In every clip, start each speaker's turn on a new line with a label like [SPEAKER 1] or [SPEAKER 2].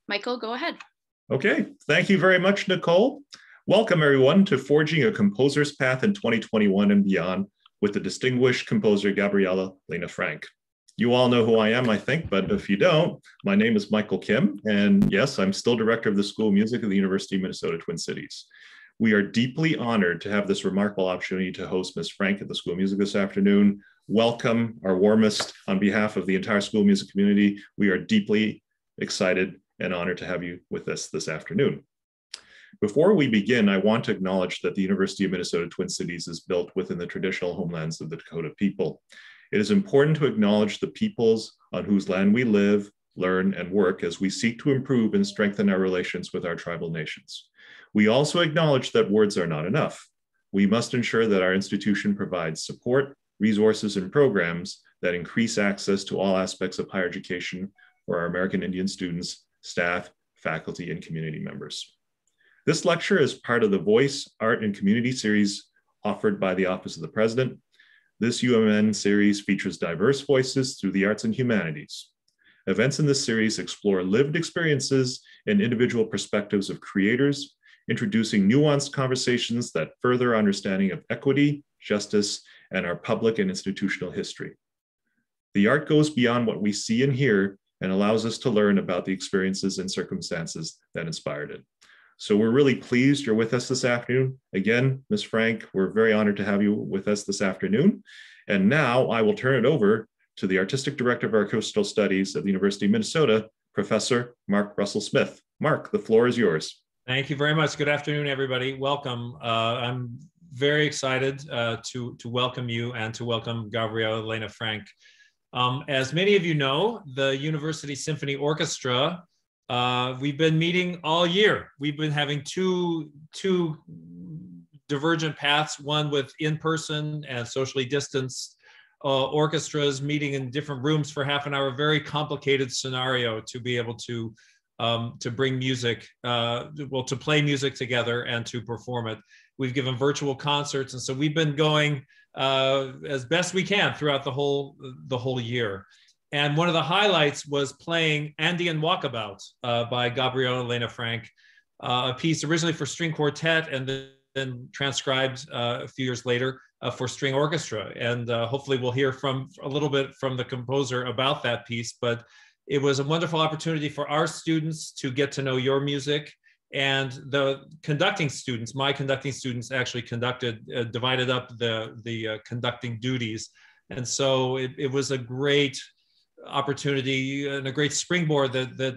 [SPEAKER 1] Michael, go ahead.
[SPEAKER 2] Okay, thank you very much, Nicole. Welcome everyone to Forging a Composer's Path in 2021 and beyond with the distinguished composer Gabriela Lena Frank. You all know who I am, I think, but if you don't, my name is Michael Kim, and yes, I'm still director of the School of Music at the University of Minnesota Twin Cities. We are deeply honored to have this remarkable opportunity to host Ms. Frank at the School of Music this afternoon. Welcome, our warmest on behalf of the entire School of Music community. We are deeply excited and honored to have you with us this afternoon. Before we begin, I want to acknowledge that the University of Minnesota Twin Cities is built within the traditional homelands of the Dakota people. It is important to acknowledge the peoples on whose land we live, learn, and work as we seek to improve and strengthen our relations with our tribal nations. We also acknowledge that words are not enough. We must ensure that our institution provides support, resources, and programs that increase access to all aspects of higher education for our American Indian students, staff, faculty, and community members. This lecture is part of the Voice, Art, and Community series offered by the Office of the President. This UMN series features diverse voices through the arts and humanities. Events in this series explore lived experiences and individual perspectives of creators, introducing nuanced conversations that further understanding of equity, justice, and our public and institutional history. The art goes beyond what we see and hear and allows us to learn about the experiences and circumstances that inspired it. So we're really pleased you're with us this afternoon. Again, Ms. Frank, we're very honored to have you with us this afternoon. And now I will turn it over to the Artistic Director of Orchestral Studies at the University of Minnesota, Professor Mark Russell Smith. Mark, the floor is yours.
[SPEAKER 3] Thank you very much. Good afternoon, everybody. Welcome. I'm very excited to welcome you and to welcome Gabriela Lena Frank. As many of you know, the University Symphony Orchestra, we've been meeting all year. We've been having two divergent paths, one with in-person and socially distanced orchestras meeting in different rooms for half an hour, very complicated scenario to be able to bring music, to play music together and to perform it. We've given virtual concerts, and so we've been going as best we can throughout the whole year. And one of the highlights was playing Andean Walkabout by Gabriela Lena Frank, a piece originally for string quartet and then transcribed a few years later for string orchestra. And hopefully we'll hear a little bit from the composer about that piece, but it was a wonderful opportunity for our students to get to know your music. And the conducting students, my conducting students actually divided up the conducting duties. And so it was a great opportunity and a great springboard that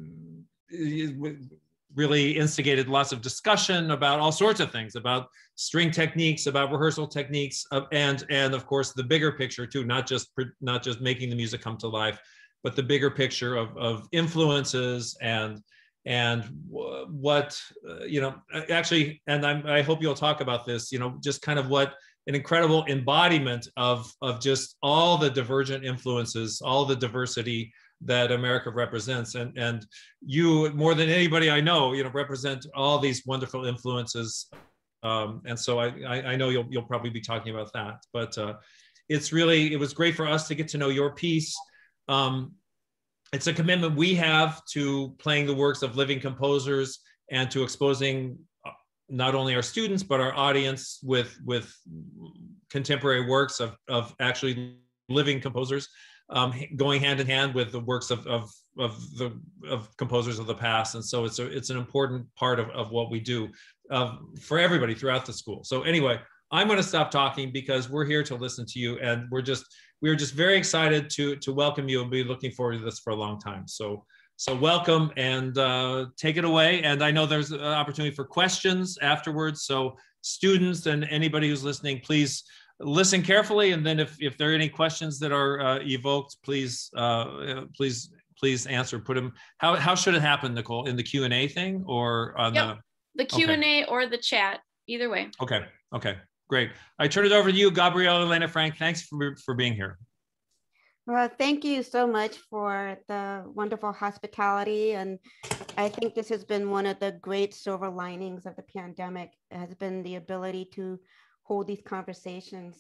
[SPEAKER 3] really instigated lots of discussion about all sorts of things, about string techniques, about rehearsal techniques, and of course the bigger picture too, not just making the music come to life, but the bigger picture of influences and what actually, and I hope you'll talk about this, just kind of what an incredible embodiment of just all the divergent influences, all the diversity that America represents. And you, more than anybody I know, represent all these wonderful influences. And so I know you'll probably be talking about that. But it was great for us to get to know your piece. It's a commitment we have to playing the works of living composers and to exposing not only our students, but our audience with contemporary works of actually living composers, going hand in hand with the works of composers of the past. And so it's an important part of what we do for everybody throughout the school. So anyway, I'm going to stop talking because we're here to listen to you, and we're just very excited to welcome you and be looking forward to this for a long time. So welcome, and take it away. And I know there's an opportunity for questions afterwards. So students and anybody who's listening, please listen carefully. And then if there are any questions that are evoked, please answer. Put them. How should it happen, Nicole? In the Q&A thing or on
[SPEAKER 1] the Q&A or the chat? Either way.
[SPEAKER 3] Okay. Great. I turn it over to you, Gabriela Lena Frank. Thanks for being here.
[SPEAKER 4] Well, thank you so much for the wonderful hospitality. And I think this has been one of the great silver linings of the pandemic, has been the ability to hold these conversations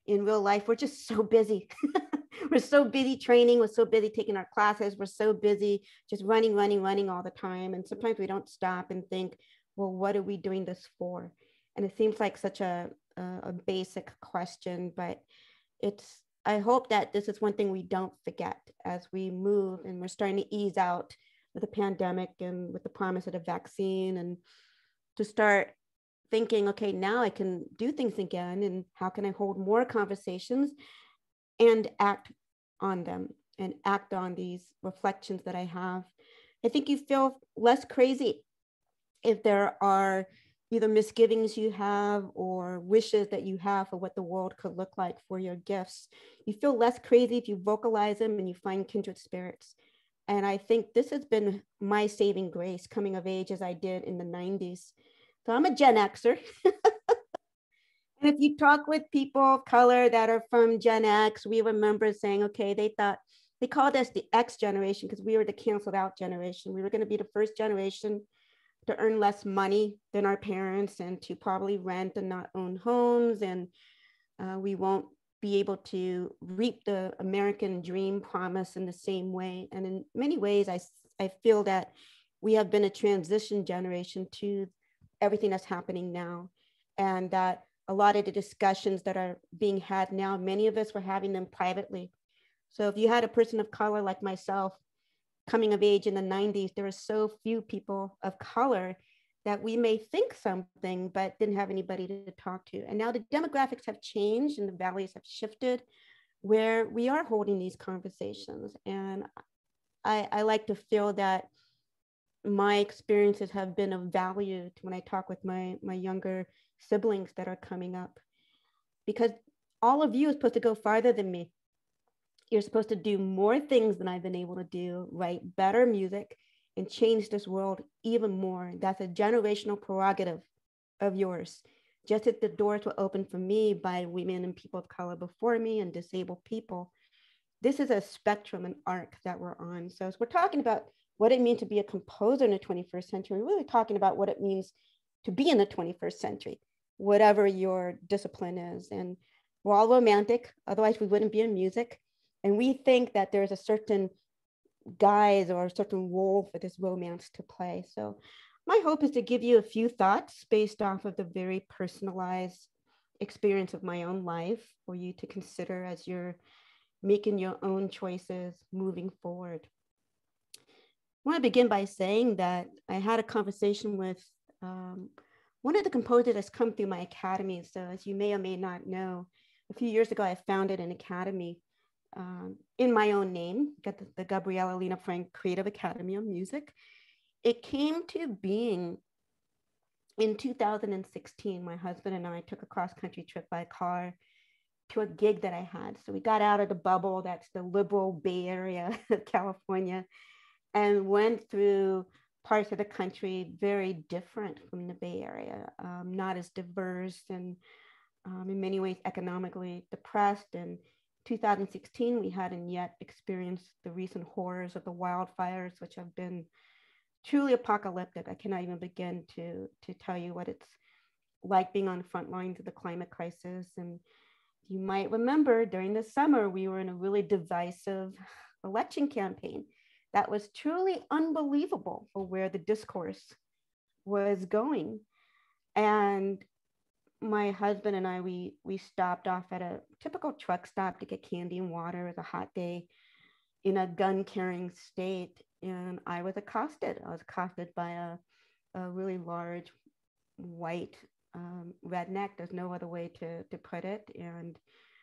[SPEAKER 4] in real life, we're just so busy. We're so busy training, we're so busy taking our classes, we're so busy just running all the time. And sometimes we don't stop and think, well, what are we doing this for? And it seems like such a basic question, but I hope that this is one thing we don't forget as we move and we're starting to ease out with the pandemic and with the promise of the vaccine, and to start thinking, okay, now I can do things again, and how can I hold more conversations and act on them and act on these reflections that I have. I think you feel less crazy if there are either misgivings you have or wishes that you have for what the world could look like for your gifts. You feel less crazy if you vocalize them and you find kindred spirits. And I think this has been my saving grace coming of age as I did in the 90s. So I'm a Gen Xer. And if you talk with people of color that are from Gen X, we remember saying, okay, they called us the X generation because we were the canceled out generation. We were going to be the first generation to earn less money than our parents and to probably rent and not own homes. And we won't be able to reap the American dream promise in the same way. And in many ways, I feel that we have been a transition generation to everything that's happening now. And that a lot of the discussions that are being had now, many of us were having them privately. So if you had a person of color like myself coming of age in the 90s, there were so few people of color that we may think something, but didn't have anybody to talk to. And now the demographics have changed and the values have shifted where we are holding these conversations. And I like to feel that my experiences have been of value when I talk with my younger siblings that are coming up, because all of you are supposed to go farther than me. You're supposed to do more things than I've been able to do, write better music, and change this world even more. That's a generational prerogative of yours. Just as the doors were opened for me by women and people of color before me and disabled people, this is a spectrum, an arc that we're on. So as we're talking about what it means to be a composer in the 21st century, we're really talking about what it means to be in the 21st century, whatever your discipline is. And we're all romantic, otherwise we wouldn't be in music. And we think that there's a certain guise or a certain role for this romance to play. So my hope is to give you a few thoughts based off of the very personalized experience of my own life for you to consider as you're making your own choices moving forward. I want to begin by saying that I had a conversation with one of the composers that's come through my academy. So as you may or may not know, a few years ago, I founded an academy in my own name, got the Gabriela Lena Frank Creative Academy of Music. It came to being in 2016. My husband and I took a cross-country trip by car to a gig that I had. So we got out of the bubble, that's the liberal Bay Area of California, and went through parts of the country very different from the Bay Area, not as diverse and in many ways economically depressed. And 2016, we hadn't yet experienced the recent horrors of the wildfires, which have been truly apocalyptic. I cannot even begin to tell you what it's like being on the front lines of the climate crisis. And you might remember during the summer, we were in a really divisive election campaign that was truly unbelievable for where the discourse was going. And my husband and I, we stopped off at a typical truck stop to get candy and water. It was a hot day in a gun-carrying state, and I was accosted. I was accosted by a really large white redneck. There's no other way to put it. And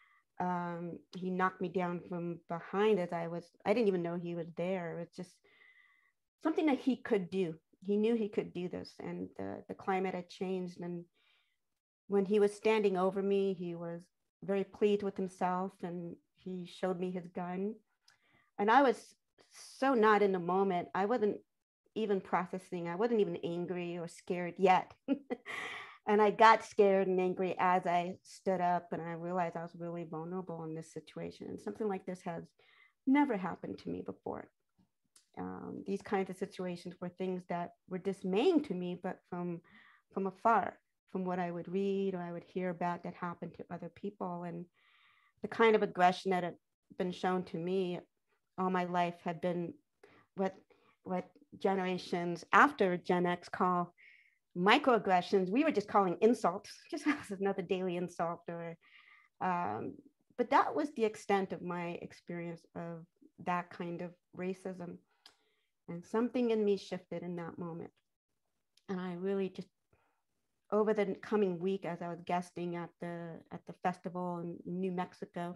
[SPEAKER 4] he knocked me down from behind as I didn't even know he was there. It was just something that he could do. He knew he could do this, and the climate had changed. And when he was standing over me, he was very pleased with himself, and he showed me his gun. And I was so not in the moment. I wasn't even processing. I wasn't even angry or scared yet. And I got scared and angry as I stood up, and I realized I was really vulnerable in this situation. And something like this has never happened to me before. These kinds of situations were things that were dismaying to me, but from afar, from what I would read or I would hear about that happened to other people. And the kind of aggression that had been shown to me all my life had been what generations after Gen X call microaggressions. We were just calling insults, just as another daily insult. Or, but that was the extent of my experience of that kind of racism. And something in me shifted in that moment. And I really just, over the coming week, as I was guesting at the festival in New Mexico,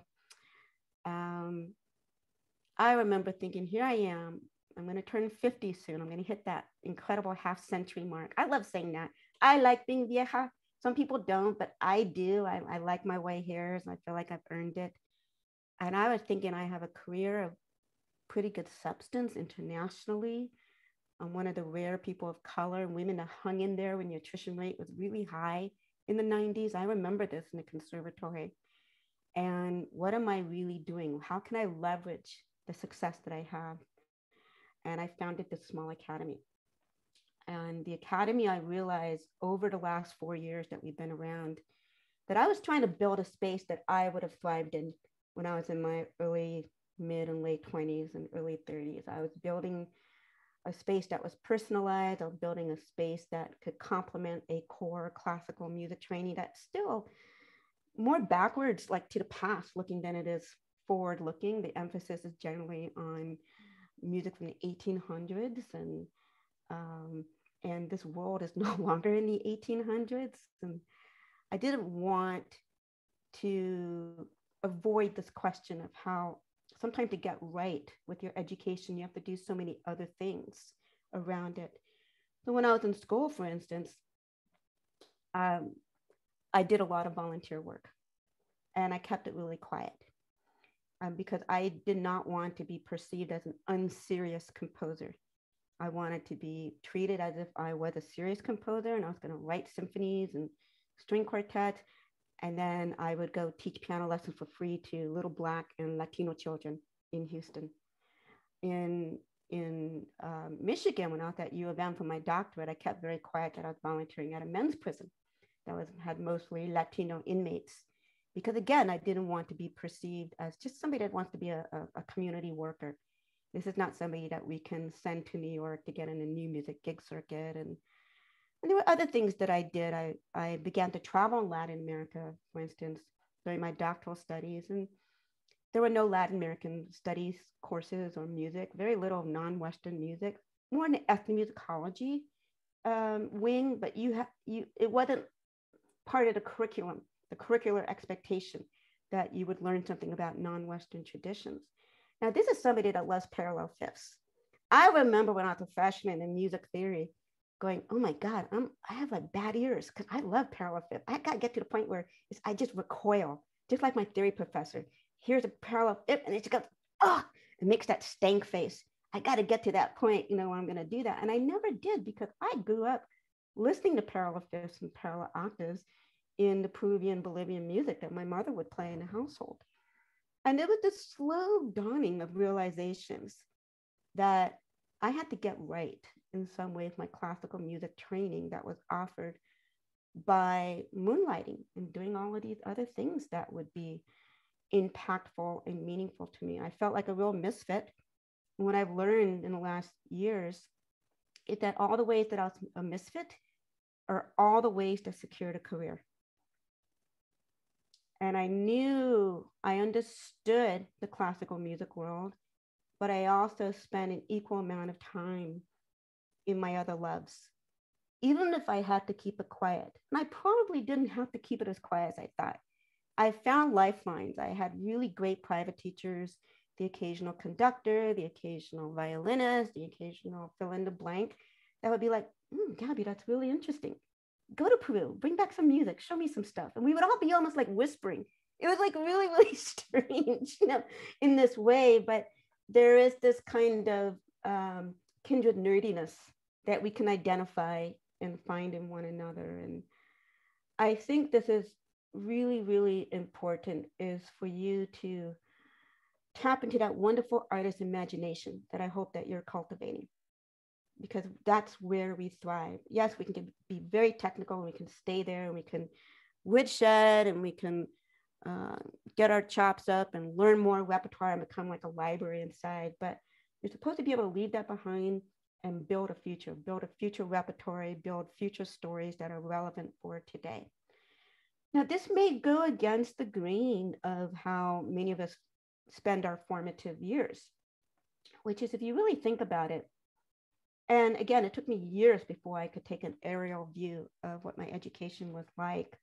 [SPEAKER 4] I remember thinking, here I am. I'm going to turn 50 soon. I'm going to hit that incredible half-century mark. I love saying that. I like being vieja. Some people don't, but I do. I like my white hairs. I feel like I've earned it. And I was thinking I have a career of pretty good substance internationally. I'm one of the rare people of color and women that hung in there when the attrition rate was really high in the 90s. I remember this in the conservatory. And what am I really doing? How can I leverage the success that I have? And I founded this small academy. And the academy, I realized over the last 4 years that we've been around, that I was trying to build a space that I would have thrived in when I was in my early, mid and late 20s and early 30s. I was building a space that was personalized. I was building a space that could complement a core classical music training that's still more backwards, like to the past looking than it is forward looking. The emphasis is generally on music from the 1800s, and this world is no longer in the 1800s. And I didn't want to avoid this question of how sometimes to get right with your education, you have to do so many other things around it. So when I was in school, for instance, I did a lot of volunteer work, and I kept it really quiet because I did not want to be perceived as an unserious composer. I wanted to be treated as if I was a serious composer and I was going to write symphonies and string quartets. And then I would go teach piano lessons for free to little Black and Latino children in Houston. In Michigan, when I was at U of M for my doctorate, I kept very quiet that I was volunteering at a men's prison that had mostly Latino inmates. Because again, I didn't want to be perceived as just somebody that wants to be a community worker. This is not somebody that we can send to New York to get in a new music gig circuit. And there were other things that I did. I began to travel in Latin America, for instance, during my doctoral studies. And there were no Latin American studies courses or music, very little non-Western music, more in the ethnomusicology wing, but it wasn't part of the curriculum, the curricular expectation that you would learn something about non-Western traditions. Now, this is somebody that loves parallel fifths. I remember when I was a freshman in music theory going, oh my God, I have like bad ears because I love parallel fifth. I got to get to the point where I just recoil, just like my theory professor. Here's a parallel fifth, and it just goes, oh, it makes that stank face. I got to get to that point, when I'm going to do that. And I never did because I grew up listening to parallel fifths and parallel octaves in the Peruvian, Bolivian music that my mother would play in the household. And it was this slow dawning of realizations that I had to get right in some way with my classical music training that was offered by moonlighting and doing all of these other things that would be impactful and meaningful to me. I felt like a real misfit. And what I've learned in the last years is that all the ways that I was a misfit are all the ways to secure a career. And I understood the classical music world, but I also spent an equal amount of time in my other loves, even if I had to keep it quiet. And I probably didn't have to keep it as quiet as I thought. I found lifelines. I had really great private teachers, the occasional conductor, the occasional violinist, the occasional fill in the blank that would be like, Gabby, that's really interesting. Go to Peru, bring back some music, show me some stuff. And we would all be almost like whispering. It was like really, really strange, in this way. But there is this kind of kindred nerdiness that we can identify and find in one another. And I think this is really, really important, is for you to tap into that wonderful artist's imagination that I hope that you're cultivating, because that's where we thrive. Yes, we can be very technical and we can stay there and we can woodshed and we can get our chops up and learn more repertoire and become like a library inside. But you're supposed to be able to leave that behind and build a future repertoire, build future stories that are relevant for today. Now, this may go against the grain of how many of us spend our formative years, which is, if you really think about it, and again, it took me years before I could take an aerial view of what my education was like.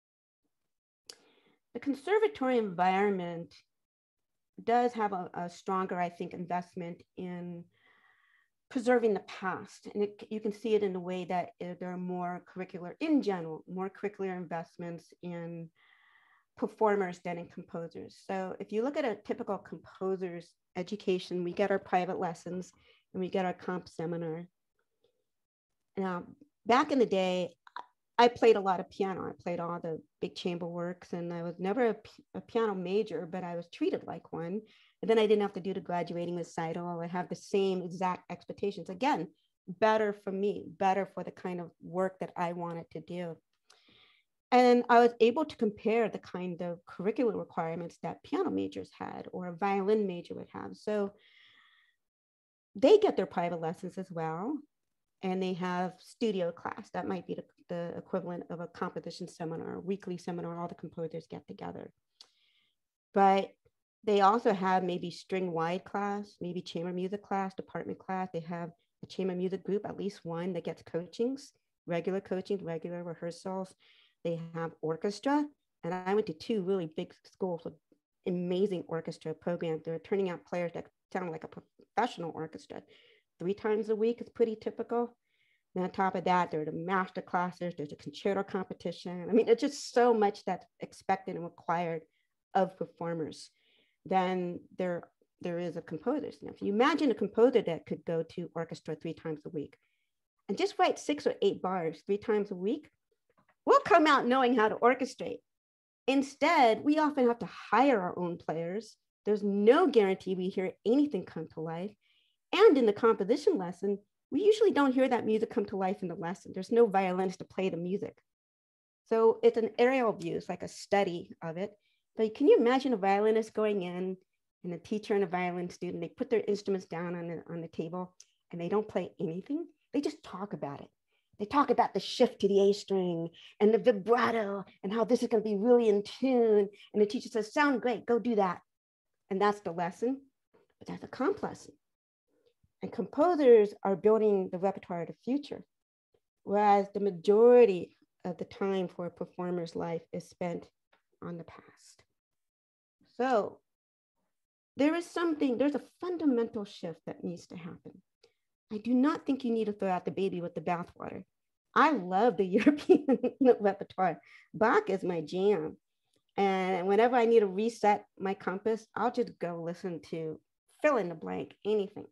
[SPEAKER 4] The conservatory environment does have a stronger, I think, investment in preserving the past. And you can see it in the way that there are more curricular, in general, more curricular investments in performers than in composers. So if you look at a typical composer's education, we get our private lessons and we get our comp seminar. Now, back in the day, I played a lot of piano. I played all the big chamber works, and I was never a piano major, but I was treated like one. And then I didn't have to do the graduating recital. I have the same exact expectations. Again, better for me, better for the kind of work that I wanted to do. And I was able to compare the kind of curricular requirements that piano majors had or a violin major would have. So they get their private lessons as well. And they have studio class. That might be the equivalent of a composition seminar, a weekly seminar, all the composers get together. But they also have maybe string wide class, maybe chamber music class, department class. They have a chamber music group, at least one that gets coachings, regular rehearsals. They have orchestra. And I went to 2 really big schools with amazing orchestra programs. They're turning out players that sound like a professional orchestra. 3 times a week is pretty typical. And on top of that, there are the master classes, there's a concerto competition. I mean, it's just so much that's expected and required of performers. Then there is a composer. Now, if you imagine a composer that could go to orchestra 3 times a week and just write 6 or 8 bars 3 times a week, we'll come out knowing how to orchestrate. Instead, we often have to hire our own players. There's no guarantee we hear anything come to life. And in the composition lesson, we usually don't hear that music come to life in the lesson. There's no violinist to play the music. So it's an aerial view. It's like a study of it. But can you imagine a violinist going in and a teacher and a violin student, they put their instruments down on the table and they don't play anything. They just talk about it. They talk about the shift to the A string and the vibrato and how this is going to be really in tune. And the teacher says, sound great, go do that. And that's the lesson, but that's a comp lesson. And composers are building the repertoire of the future, whereas the majority of the time for a performer's life is spent on the past. So there's a fundamental shift that needs to happen. I do not think you need to throw out the baby with the bathwater. I love the European repertoire. Bach is my jam. And whenever I need to reset my compass, I'll just go listen to fill in the blank, anything.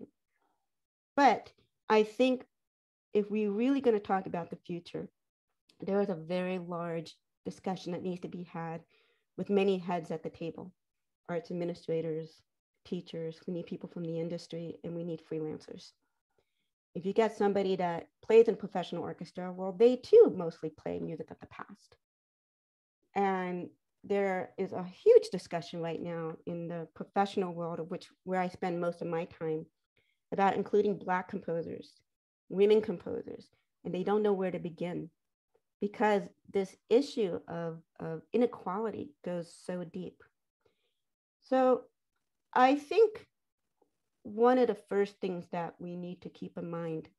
[SPEAKER 4] But I think if we're really going to talk about the future, there is a very large discussion that needs to be had with many heads at the table, arts administrators, teachers, we need people from the industry, and we need freelancers. If you get somebody that plays in a professional orchestra, well, they too mostly play music of the past. And there is a huge discussion right now in the professional world, where I spend most of my time, about including Black composers, women composers, and they don't know where to begin because this issue of inequality goes so deep. So I think one of the first things that we need to keep in mind,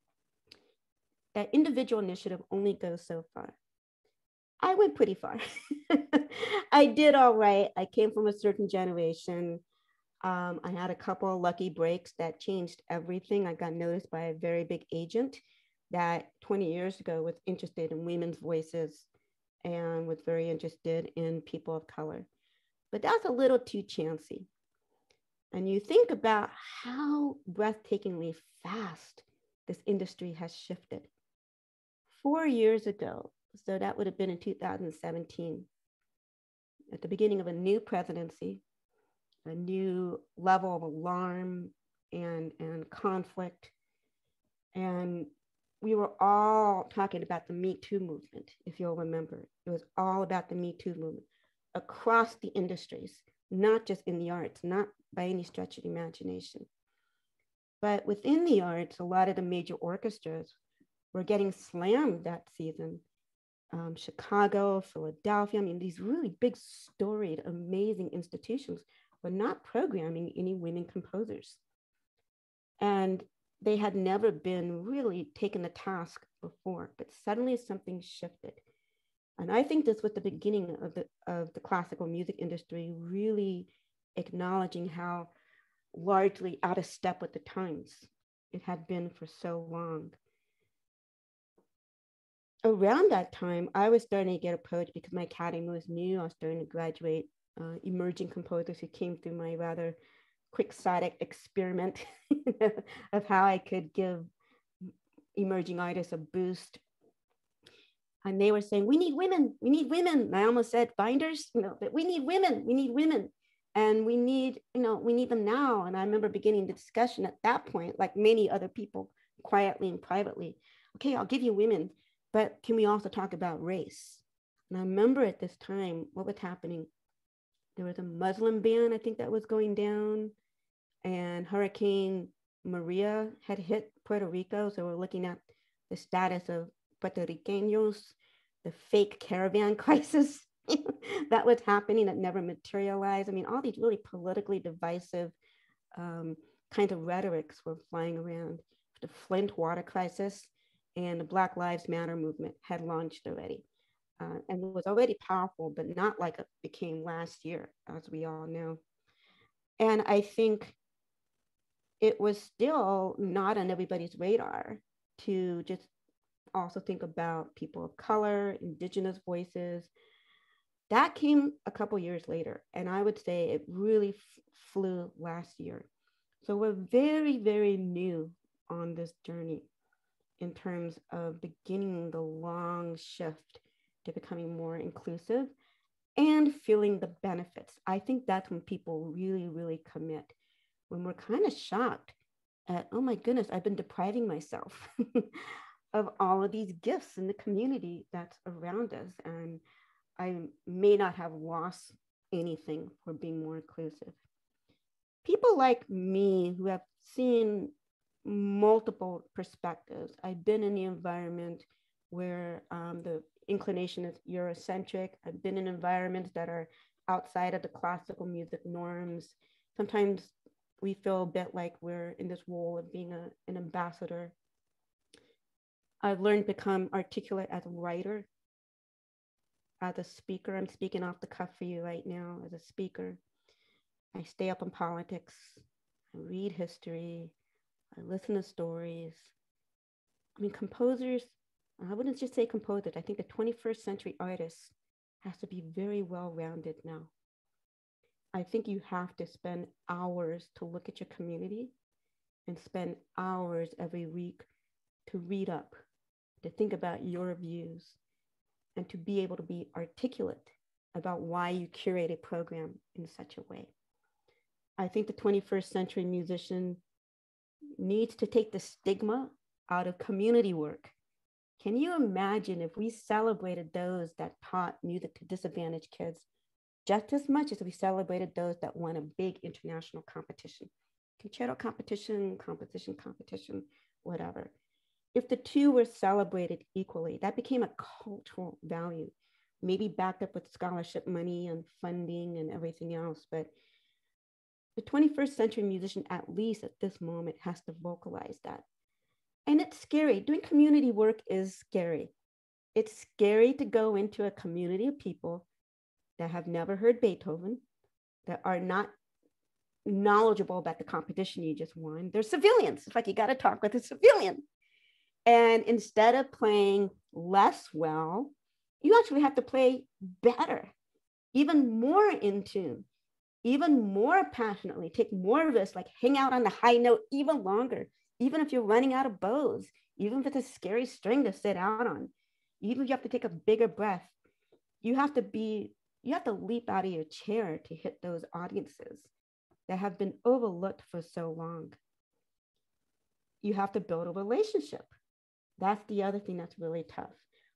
[SPEAKER 4] that individual initiative only goes so far. I went pretty far. I did all right. I came from a certain generation. I had a couple of lucky breaks that changed everything. I got noticed by a very big agent that 20 years ago was interested in women's voices and was very interested in people of color. But that's a little too chancy. And you think about how breathtakingly fast this industry has shifted. 4 years ago, so that would have been in 2017, at the beginning of a new presidency, a new level of alarm and conflict. And we were all talking about the Me Too movement, if you'll remember. It was all about the Me Too movement. across the industries, not just in the arts, not by any stretch of the imagination. But within the arts, a lot of the major orchestras were getting slammed that season. Chicago, Philadelphia, I mean, these really big, storied, amazing institutions were not programming any women composers. And they had never been really taken to task before, but suddenly something shifted. And I think this was the beginning of the classical music industry really acknowledging how largely out of step with the times it had been for so long. Around that time, I was starting to get approached because my academy was new. I was starting to graduate emerging composers who came through my rather quixotic experiment of how I could give emerging artists a boost. And they were saying, we need women, we need women. And I almost said, binders, but we need women, we need women. And we need them now. And I remember beginning the discussion at that point, like many other people, quietly and privately. Okay, I'll give you women, but can we also talk about race? And I remember at this time, what was happening? There was a Muslim ban, I think, that was going down. And Hurricane Maria had hit Puerto Rico. So we're looking at the status of Puerto Ricanos, the fake caravan crisis that was happening that never materialized. I mean, all these really politically divisive kinds of rhetorics were flying around. The Flint water crisis and the Black Lives Matter movement had launched already. And was already powerful, but not like it became last year, as we all know. And I think it was still not on everybody's radar to just also think about people of color, indigenous voices. That came a couple years later. And I would say it really flew last year. So we're very, very new on this journey in terms of beginning the long shift to becoming more inclusive and feeling the benefits. I think that's when people really, really commit. When we're kind of shocked at, oh my goodness, I've been depriving myself of all of these gifts in the community that's around us. And I may not have lost anything for being more inclusive. People like me who have seen multiple perspectives. I've been in the environment where the inclination is Eurocentric. I've been in environments that are outside of the classical music norms. Sometimes we feel a bit like we're in this role of being an ambassador. I've learned to become articulate as a writer, as a speaker. I'm speaking off the cuff for you right now as a speaker. I stay up on politics. I read history. I listen to stories. I mean, composers, I wouldn't just say composers. I think the 21st century artist has to be very well-rounded now. I think you have to spend hours to look at your community and spend hours every week to read up, to think about your views, and to be able to be articulate about why you curate a program in such a way. I think the 21st century musician needs to take the stigma out of community work. Can you imagine if we celebrated those that taught music to disadvantaged kids just as much as we celebrated those that won a big international competition? Concerto competition, composition competition, whatever. If the two were celebrated equally, that became a cultural value, maybe backed up with scholarship money and funding and everything else. But the 21st century musician, at least at this moment, has to vocalize that. And it's scary. Doing community work is scary. It's scary to go into a community of people that have never heard Beethoven, that are not knowledgeable about the competition you just won. They're civilians. It's like you got to talk with a civilian. And instead of playing less well, you actually have to play better, even more in tune, even more passionately, take more risks, like hang out on the high note even longer, even if you're running out of bows, even if it's a scary string to sit out on, even if you have to take a bigger breath, you have to leap out of your chair to hit those audiences that have been overlooked for so long. You have to build a relationship. That's the other thing that's really tough.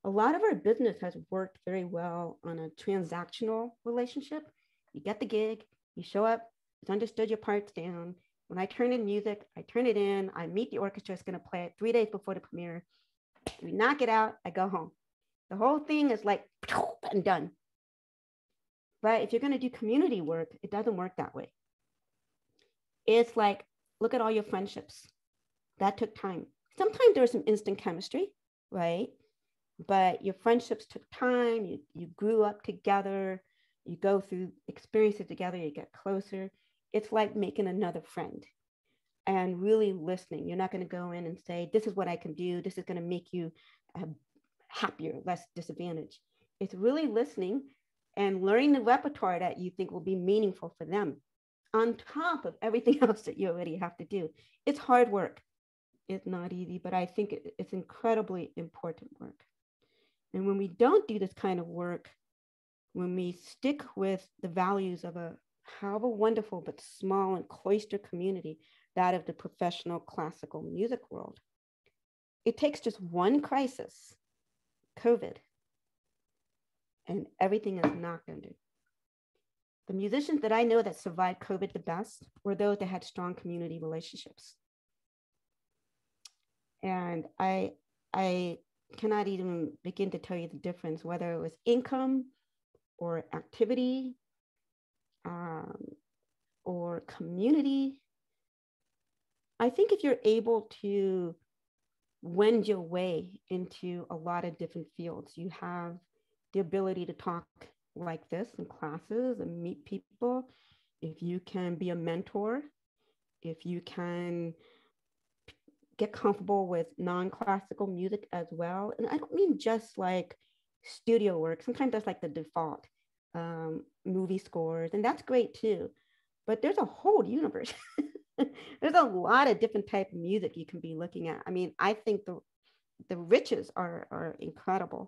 [SPEAKER 4] A lot of our business has worked very well on a transactional relationship. You get the gig, you show up, it's understood your part's down. When I turn in music, I turn it in, I meet the orchestra, it's going to play it 3 days before the premiere. We knock it out, I go home. The whole thing is like and done. But if you're going to do community work, it doesn't work that way. It's like, look at all your friendships. That took time. Sometimes there was some instant chemistry, right? But your friendships took time. You grew up together. You go through experiences together. You get closer. It's like making another friend and really listening. You're not going to go in and say, this is what I can do. This is going to make you happier, less disadvantaged. It's really listening and learning the repertoire that you think will be meaningful for them on top of everything else that you already have to do. It's hard work. It's not easy, but I think it's incredibly important work. And when we don't do this kind of work, when we stick with the values of a wonderful but small and cloistered community, that of the professional classical music world, it takes just one crisis, COVID, and everything is knocked under. The musicians that I know that survived COVID the best were those that had strong community relationships. And I cannot even begin to tell you the difference, whether it was income or activity or community. I think if you're able to wend your way into a lot of different fields, you have the ability to talk like this in classes and meet people. If you can be a mentor, if you can get comfortable with non-classical music as well. And I don't mean just like studio work. Sometimes that's like the default, movie scores, and that's great too. But there's a whole universe. There's a lot of different type of music you can be looking at. I mean, I think the riches are incredible.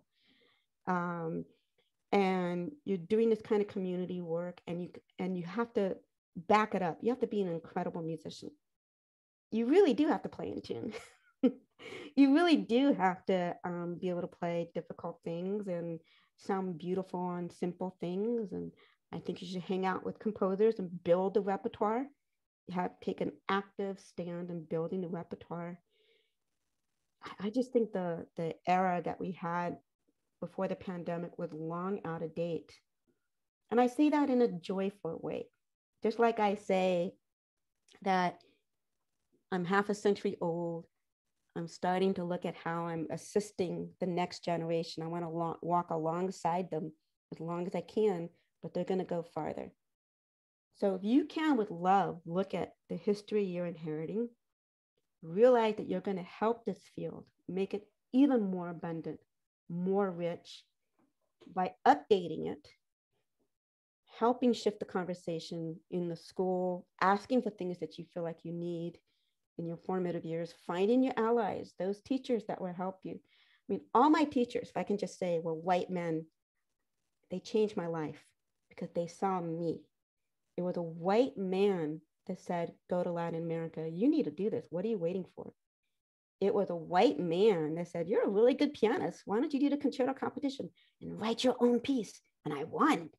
[SPEAKER 4] And you're doing this kind of community work, and you have to back it up. You have to be an incredible musician. You really do have to play in tune. You really do have to be able to play difficult things and sound beautiful on simple things. And I think you should hang out with composers and build the repertoire. You have to take an active stand in building the repertoire. I just think the era that we had before the pandemic was long out of date. And I say that in a joyful way. Just like I say that I'm half a century old. I'm starting to look at how I'm assisting the next generation. I want to walk alongside them as long as I can, but they're going to go farther. So if you can, with love, look at the history you're inheriting, realize that you're going to help this field, make it even more abundant, more rich by updating it, helping shift the conversation in the school, asking for things that you feel like you need in your formative years, finding your allies, those teachers that will help you. I mean, all my teachers, if I can just say, were white men. They changed my life because they saw me. It was a white man that said, go to Latin America. You need to do this. What are you waiting for? It was a white man that said, you're a really good pianist. Why don't you do the concerto competition and write your own piece? And I won.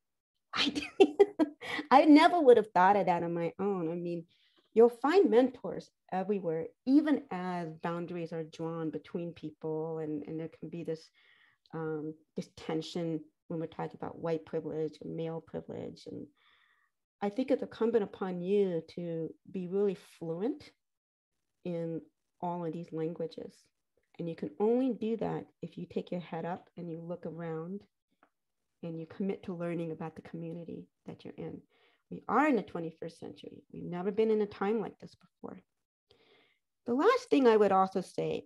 [SPEAKER 4] I never would have thought of that on my own. I mean, you'll find mentors everywhere, even as boundaries are drawn between people, and there can be this tension when we're talking about white privilege and male privilege. And I think it's incumbent upon you to be really fluent in all of these languages. And you can only do that if you take your head up and you look around and you commit to learning about the community that you're in. We are in the 21st century. We've never been in a time like this before. The last thing I would also say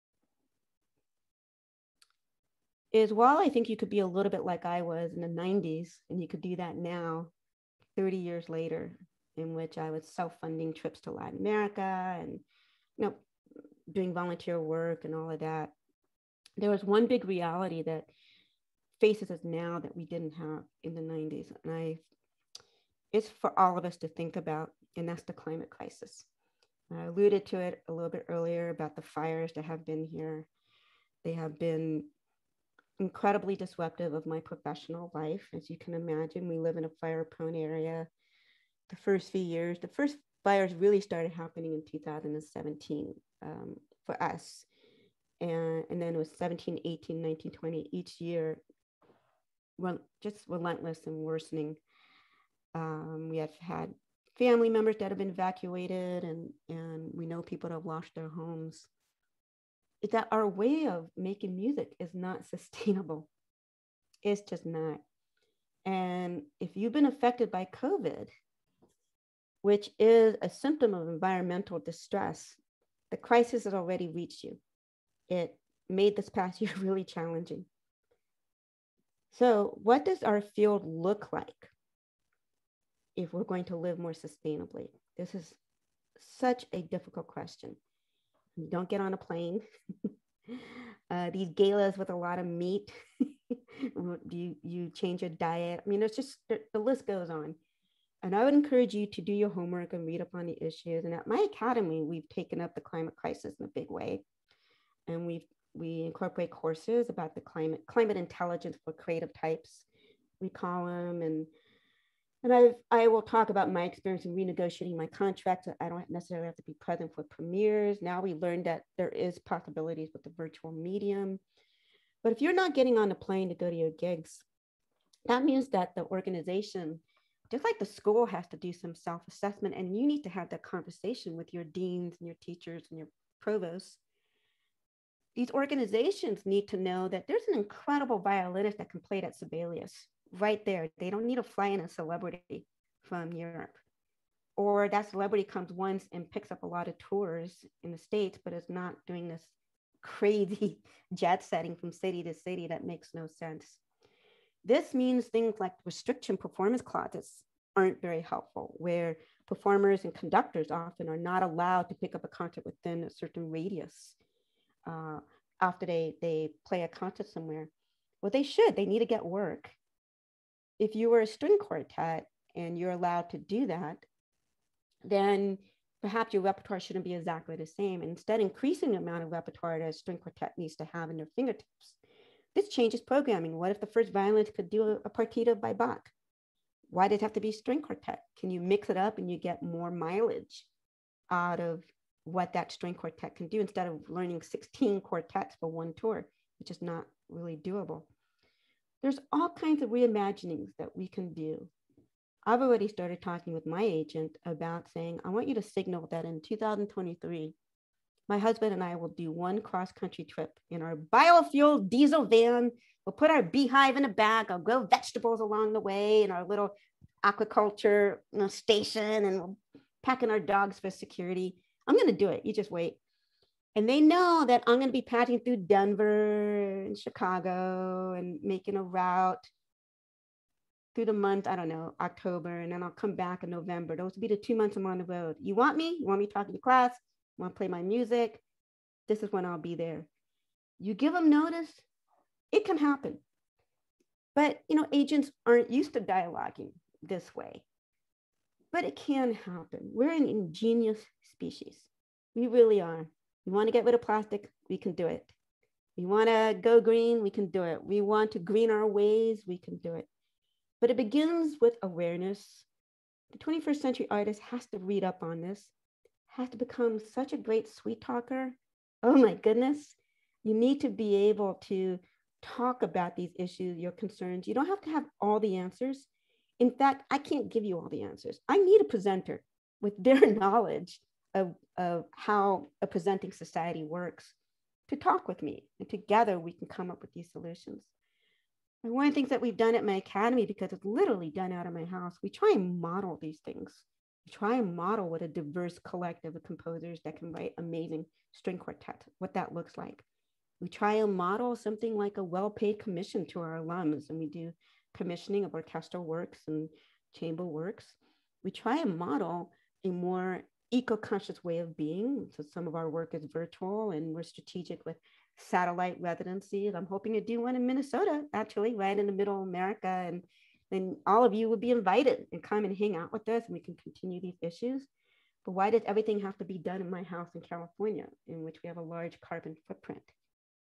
[SPEAKER 4] is, while I think you could be a little bit like I was in the 90s, and you could do that now, 30 years later, in which I was self-funding trips to Latin America and doing volunteer work and all of that, there was one big reality that faces us now that we didn't have in the 90s. And it's for all of us to think about, and that's the climate crisis. I alluded to it a little bit earlier about the fires that have been here. They have been incredibly disruptive of my professional life. As you can imagine, we live in a fire-prone area. The first few years, the first fires really started happening in 2017 for us. And then it was 17, 18, 19, 20, each year, just relentless and worsening. We have had family members that have been evacuated, and we know people that have lost their homes. It's that our way of making music is not sustainable. It's just not. And if you've been affected by COVID, which is a symptom of environmental distress, the crisis has already reached you. It made this past year really challenging. So what does our field look like if we're going to live more sustainably? This is such a difficult question. You don't get on a plane. These galas with a lot of meat. you change your diet. I mean, it's just, the list goes on. And I would encourage you to do your homework and read up on the issues. And at my academy, we've taken up the climate crisis in a big way. And we incorporate courses about the climate intelligence for creative types, we call them. And I will talk about my experience in renegotiating my contracts. I don't necessarily have to be present for premieres. Now we learned that there is possibilities with the virtual medium. But if you're not getting on the plane to go to your gigs, that means that the organization, just like the school, has to do some self-assessment, and you need to have that conversation with your deans and your teachers and your provosts. These organizations need to know that there's an incredible violinist that can play at Sibelius right there. They don't need to fly in a celebrity from Europe. Or that celebrity comes once and picks up a lot of tours in the States, but is not doing this crazy jet setting from city to city that makes no sense. This means things like restriction performance clauses aren't very helpful, where performers and conductors often are not allowed to pick up a concert within a certain radius after they play a concert somewhere. Well, they should. They need to get work. If you were a string quartet and you're allowed to do that, then perhaps your repertoire shouldn't be exactly the same. And instead, increasing the amount of repertoire that a string quartet needs to have in their fingertips. This changes programming. What if the first violinist could do a partita by Bach? Why does it have to be string quartet? Can you mix it up and you get more mileage out of what that string quartet can do instead of learning 16 quartets for one tour, which is not really doable? There's all kinds of reimaginings that we can do. I've already started talking with my agent about saying, I want you to signal that in 2023, my husband and I will do one cross-country trip in our biofuel diesel van. We'll put our beehive in a bag. I'll grow vegetables along the way in our little aquaculture station, and we'll pack in our dogs for security. I'm going to do it. You just wait. And they know that I'm going to be passing through Denver and Chicago and making a route through the month, I don't know, October, and then I'll come back in November. Those will be the 2 months I'm on the road. You want me? You want me talking to class? You want to play my music? This is when I'll be there. You give them notice, it can happen. But, agents aren't used to dialoguing this way. But it can happen. We're an ingenious species. We really are. We want to get rid of plastic, we can do it. We want to go green, we can do it. We want to green our ways, we can do it. But it begins with awareness. The 21st century artist has to read up on this, has to become such a great sweet talker. Oh my goodness. You need to be able to talk about these issues, your concerns. You don't have to have all the answers. In fact, I can't give you all the answers. I need a presenter with their knowledge of how a presenting society works to talk with me. And together we can come up with these solutions. And one of the things that we've done at my academy, because it's literally done out of my house, we try and model these things. We try and model what a diverse collective of composers that can write amazing string quartets, what that looks like. We try and model something like a well-paid commission to our alums, and we do commissioning of orchestral works and chamber works. We try and model a more eco-conscious way of being. So some of our work is virtual, and we're strategic with satellite residencies. I'm hoping to do one in Minnesota, actually, right in the middle of America. And then all of you will be invited and come and hang out with us, and we can continue these issues. But why does everything have to be done in my house in California, in which we have a large carbon footprint?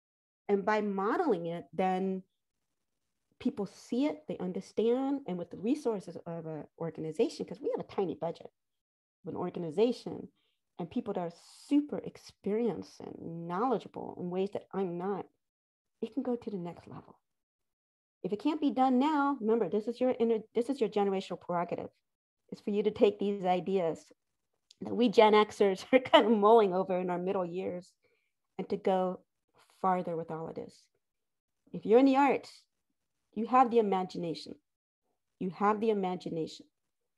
[SPEAKER 4] And by modeling it, then people see it, they understand, and with the resources of an organization, because we have a tiny budget of an organization, and people that are super experienced and knowledgeable in ways that I'm not, it can go to the next level. If it can't be done now, remember, this is your generational prerogative. It's for you to take these ideas that we Gen Xers are kind of mulling over in our middle years and to go farther with all of this. If you're in the arts, you have the imagination. You have the imagination.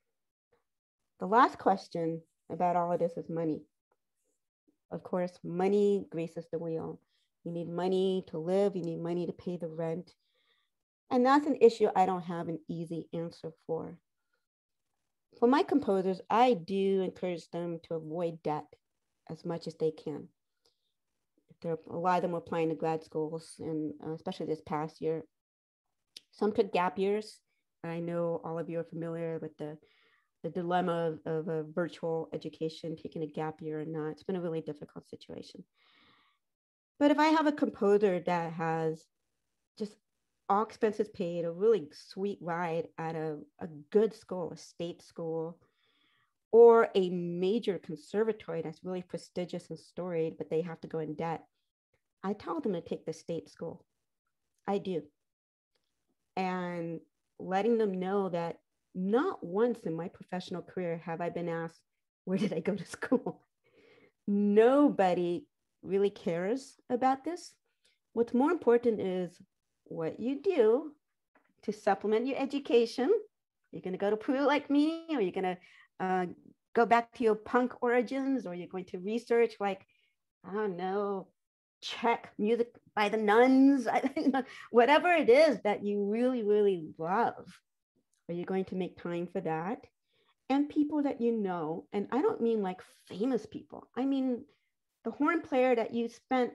[SPEAKER 4] The last question about all of this is money. Of course, money greases the wheel. You need money to live. You need money to pay the rent. And that's an issue I don't have an easy answer for. For my composers, I do encourage them to avoid debt as much as they can. A lot of them were applying to grad schools, and especially this past year. Some took gap years. I know all of you are familiar with the dilemma of a virtual education, taking a gap year or not. It's been a really difficult situation. But if I have a composer that has just all expenses paid, a really sweet ride at a good school, a state school, or a major conservatory that's really prestigious and storied, but they have to go in debt, I tell them to take the state school. I do. And letting them know that not once in my professional career have I been asked, where did I go to school? Nobody really cares about this. What's more important is what you do to supplement your education. You're going to go to Peru like me, or you're going to go back to your punk origins, or you're going to research, like, I don't know, Czech music by the nuns, whatever it is that you really, really love. Are you going to make time for that? And people that you know, and I don't mean like famous people. I mean, the horn player that you spent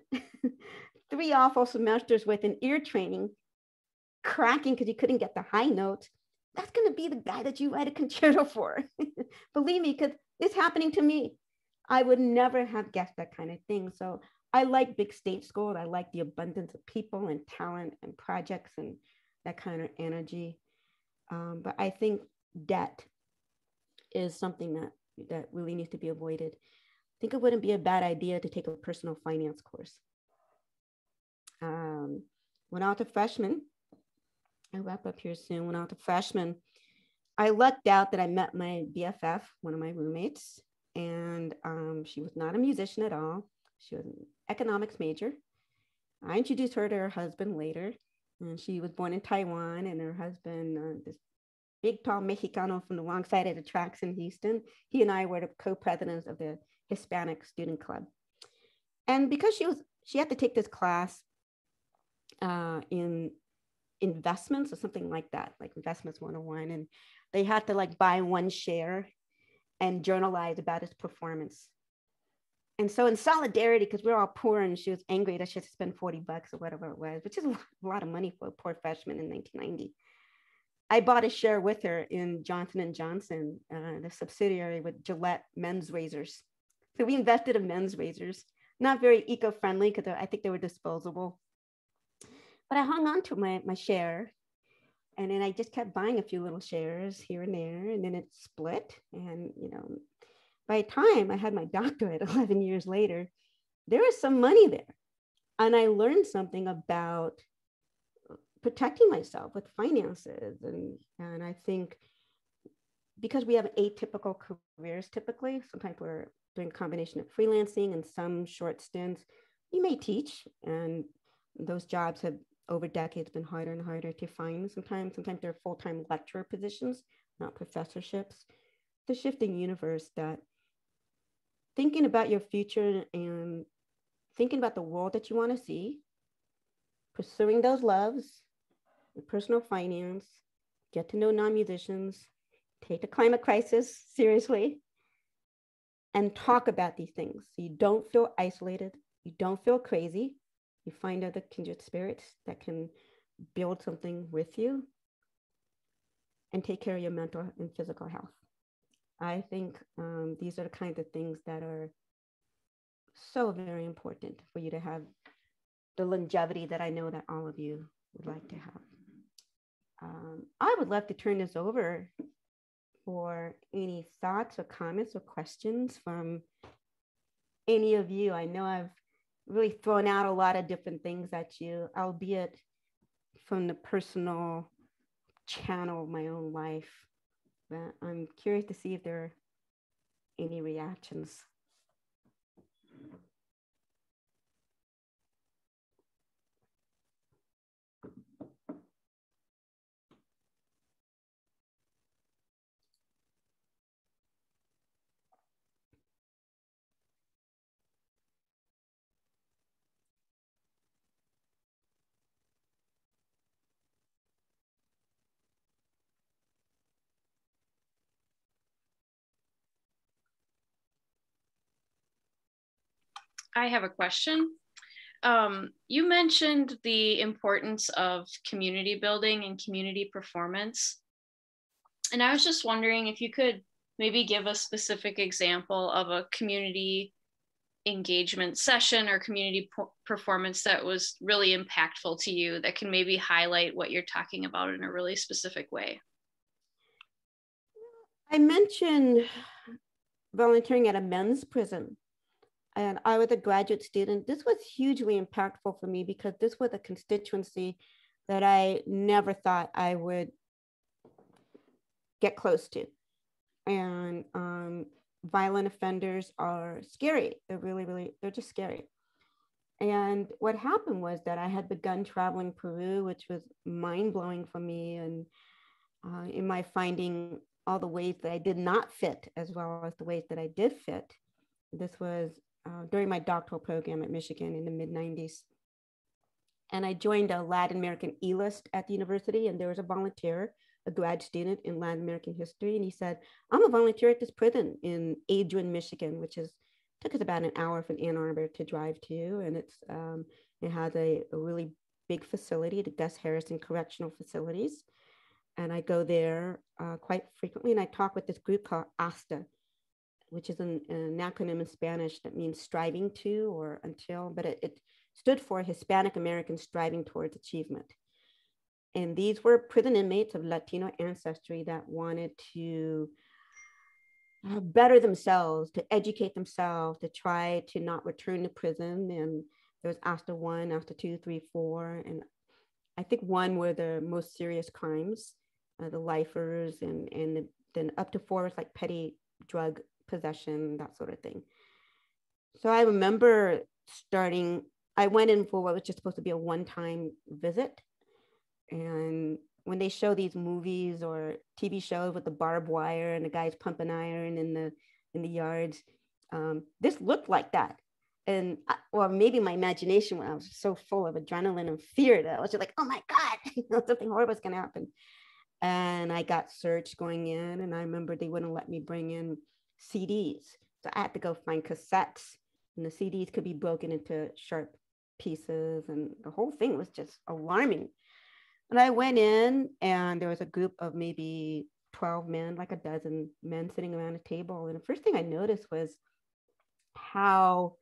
[SPEAKER 4] 3 awful semesters with in ear training, cracking because you couldn't get the high notes. That's going to be the guy that you write a concerto for. Believe me, because it's happening to me. I would never have guessed that kind of thing. So I like big state school. I like the abundance of people and talent and projects and that kind of energy. But I think debt is something that really needs to be avoided. I think it wouldn't be a bad idea to take a personal finance course. When I was a freshman, I'll wrap up here soon. When I was a freshman, I lucked out that I met my BFF, one of my roommates, and she was not a musician at all. She was an economics major. I introduced her to her husband later, and she was born in Taiwan, and her husband, this big, tall Mexicano from the wrong side of the tracks in Houston, he and I were the co-presidents of the Hispanic Student Club. And because she had to take this class in investments or something like that, like Investments 101, and they had to like buy one share and journalize about its performance. And so in solidarity, because we're all poor and she was angry that she had to spend $40 or whatever it was, which is a lot of money for a poor freshman in 1990. I bought a share with her in Johnson & Johnson, the subsidiary with Gillette men's razors. So we invested in men's razors, not very eco-friendly because I think they were disposable. But I hung on to my share, and then I just kept buying a few little shares here and there, and then it split. And, you know, by the time I had my doctorate 11 years later, there was some money there. And I learned something about protecting myself with finances. And I think because we have atypical careers typically, sometimes we're doing a combination of freelancing and some short stints. You may teach, and those jobs have over decades been harder and harder to find. Sometimes they're full-time lecturer positions, not professorships. The shifting universe that thinking about your future and thinking about the world that you want to see, pursuing those loves, your personal finance, get to know non-musicians, take the climate crisis seriously, and talk about these things. So you don't feel isolated, you don't feel crazy, you find other kindred spirits that can build something with you, and take care of your mental and physical health. I think these are the kinds of things that are so very important for you to have the longevity that I know that all of you would like to have. I would love to turn this over for any thoughts or comments or questions from any of you. I know I've really thrown out a lot of different things at you, albeit from the personal channel of my own life. But I'm curious to see if there are any reactions.
[SPEAKER 1] I have a question. You mentioned the importance of community building and community performance. And I was just wondering if you could maybe give a specific example of a community engagement session or community performance that was really impactful to you, that can maybe highlight what you're talking about in a really specific way.
[SPEAKER 4] I mentioned volunteering at a men's prison, and I was a graduate student. This was hugely impactful for me because this was a constituency that I never thought I would get close to. And violent offenders are scary. They're really, they're just scary. And what happened was that I had begun traveling Peru, which was mind-blowing for me. And in my finding all the ways that I did not fit as well as the ways that I did fit. This was during my doctoral program at Michigan in the mid-90s. And I joined a Latin American E-list at the university, and there was a volunteer, a grad student in Latin American history. And he said, I'm a volunteer at this prison in Adrian, Michigan, which took us about an hour from Ann Arbor to drive to. And it has a really big facility, the Gus Harrison Correctional Facilities. And I go there quite frequently, and I talk with this group called ASTA, which is an acronym in Spanish that means striving to or until, but it stood for Hispanic Americans Striving Towards Achievement. And these were prison inmates of Latino ancestry that wanted to better themselves, to educate themselves, to try to not return to prison. And there's ASTA 1, ASTA 2, 3, 4. And I think 1 were the most serious crimes, the lifers, and then up to 4 was like petty drug possession, that sort of thing. So I remember I went in for what was just supposed to be a one-time visit. And when they show these movies or TV shows with the barbed wire and the guys pumping iron in the yards, this looked like that. And or maybe my imagination, when I was so full of adrenaline and fear, that I was just like, oh my God, something horrible is going to happen. And I got searched going in, and I remember they wouldn't let me bring in CDs. So I had to go find cassettes, and the CDs could be broken into sharp pieces, and the whole thing was just alarming. And I went in, and there was a group of maybe 12 men, like a dozen men sitting around a table. And the first thing I noticed was how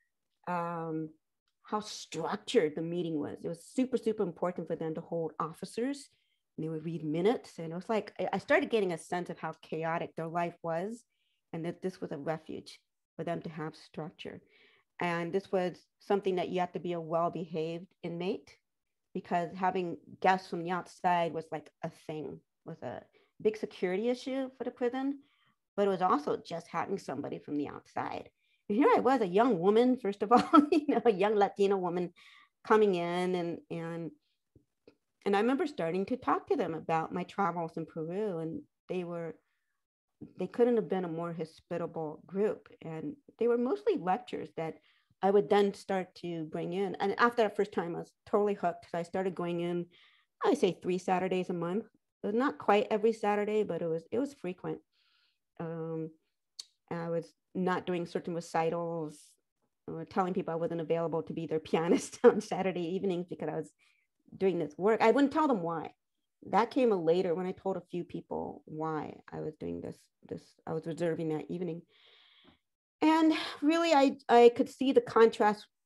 [SPEAKER 4] structured the meeting was. It was super, super important for them to hold officers. And they would read minutes. And it was like, I started getting a sense of how chaotic their life was, and that this was a refuge for them to have structure. And this was something that you have to be a well-behaved inmate, because having guests from the outside was like a thing, was a big security issue for the prison, but it was also just having somebody from the outside. And here I was, a young woman, first of all, a young Latina woman coming in, and I remember starting to talk to them about my travels in Peru, and they couldn't have been a more hospitable group. And they were mostly lectures that I would then start to bring in. And after that first time, I was totally hooked. So I started going in, I say 3 Saturdays a month. It was not quite every Saturday, but it was frequent. I was not doing certain recitals or telling people I wasn't available to be their pianist on Saturday evenings because I was doing this work. I wouldn't tell them why. That came later when I told a few people why I was doing this. I was reserving that evening. And really, I could see the contrast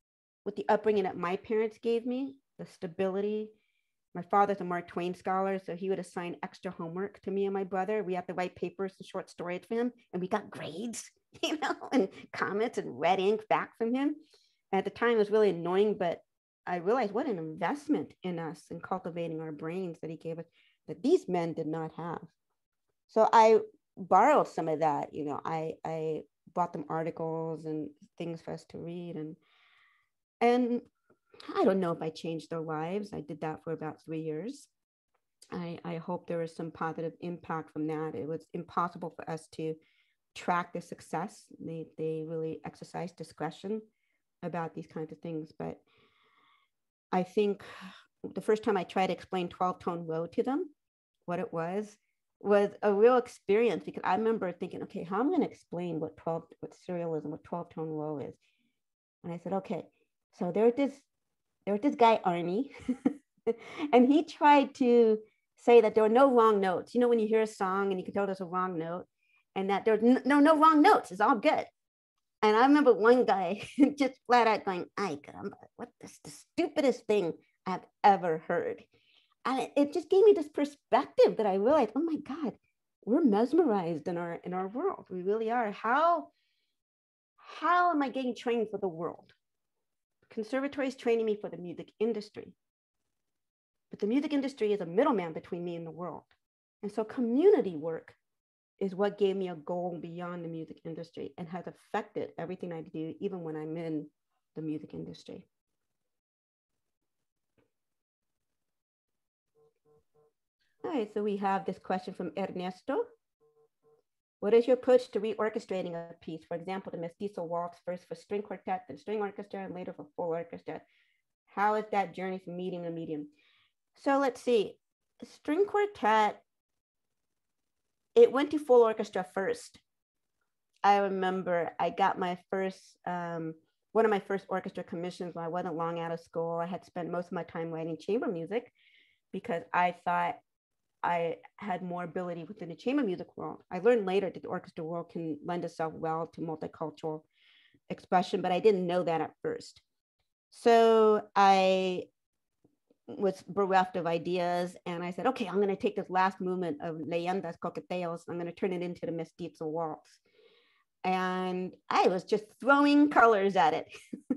[SPEAKER 4] with the upbringing that my parents gave me, the stability. My father's a Mark Twain scholar, so he would assign extra homework to me and my brother. We had to write papers and short stories for him, and we got grades, and comments and red ink back from him. And at the time, it was really annoying, but I realized what an investment in us in cultivating our brains that he gave us that these men did not have. So I borrowed some of that. I bought them articles and things for us to read, and I don't know if I changed their lives. I did that for about 3 years. I hope there was some positive impact from that. It was impossible for us to track the success. They really exercised discretion about these kinds of things. But I think the first time I tried to explain 12-tone woe to them, what it was a real experience, because I remember thinking, okay, how am I going to explain what serialism, what 12-tone woe is? And I said, okay, so there was this guy, Arnie, and he tried to say that there were no wrong notes. When you hear a song and you can tell there's a wrong note, and that there's no wrong notes, it's all good. And I remember one guy just flat out going, "Ay, caramba, what is the stupidest thing I've ever heard?" And it just gave me this perspective that I realized, oh my God, we're mesmerized in our world. We really are. How am I getting trained for the world? Conservatory is training me for the music industry. But the music industry is a middleman between me and the world. And so community work is what gave me a goal beyond the music industry and has affected everything I do, even when I'm in the music industry. All right, so we have this question from Ernesto. What is your approach to reorchestrating a piece? For example, the Mestizo Waltz, first for string quartet, then string orchestra, and later for full orchestra. How is that journey from medium to medium? So let's see. String quartet, it went to full orchestra first. I remember I got my first, one of my first orchestra commissions when I wasn't long out of school. I had spent most of my time writing chamber music because I thought I had more ability within the chamber music world. I learned later that the orchestra world can lend itself well to multicultural expression, but I didn't know that at first. So I was bereft of ideas, and I said, okay, I'm going to take this last movement of Leyendas Coqueteos, I'm going to turn it into the Mestizo Waltz. And I was just throwing colors at it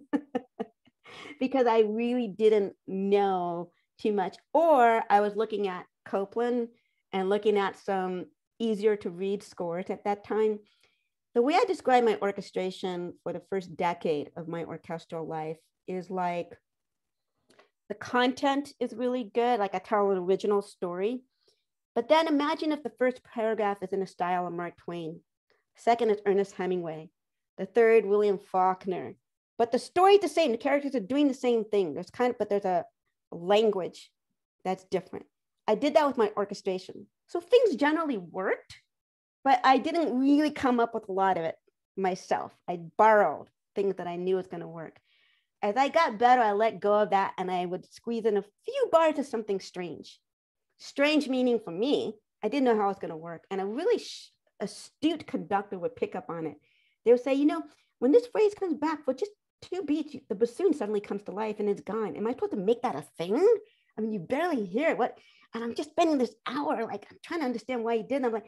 [SPEAKER 4] because I really didn't know too much. Or I was looking at Copland and looking at some easier to read scores at that time. The way I describe my orchestration for the first decade of my orchestral life is like the content is really good, like I tell an original story. But then imagine if the first paragraph is in the style of Mark Twain. Second is Ernest Hemingway. The third, William Faulkner. But the story is the same. The characters are doing the same thing. But there's a language that's different. I did that with my orchestration. So things generally worked, but I didn't really come up with a lot of it myself. I borrowed things that I knew was going to work. As I got better, I let go of that and I would squeeze in a few bars of something strange. Strange meaning for me, I didn't know how it was going to work. And a really astute conductor would pick up on it. They would say, when this phrase comes back for just 2 beats, the bassoon suddenly comes to life and it's gone. Am I supposed to make that a thing? I mean, you barely hear it. What? And I'm just spending this hour, like, I'm trying to understand why you did it. I'm like,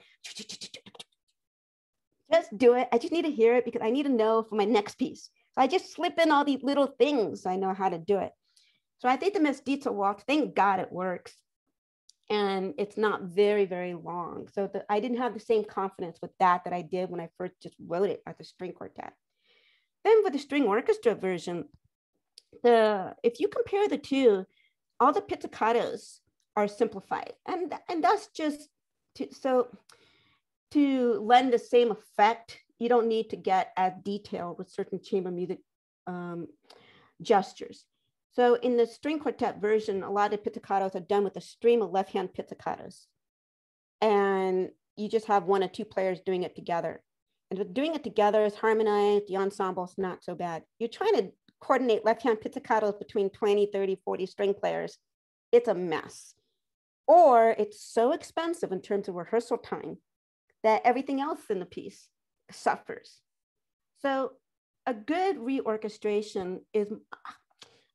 [SPEAKER 4] just do it. I just need to hear it because I need to know for my next piece. So I just slip in all these little things so I know how to do it. So I think the Mestizo Waltz, thank God it works. And it's not very, very long. So I didn't have the same confidence with that I did when I first just wrote it as a string quartet. Then for the string orchestra version, if you compare the two, all the pizzicatos are simplified. And that's just, to lend the same effect, you don't need to get as detailed with certain chamber music gestures. So in the string quartet version, a lot of pizzicatos are done with a stream of left-hand pizzicatos. And you just have 1 or 2 players doing it together. And with doing it together is harmonized, the ensemble is not so bad. You're trying to coordinate left-hand pizzicatos between 20, 30, 40 string players. It's a mess. Or it's so expensive in terms of rehearsal time that everything else in the piece suffers. So a good reorchestration is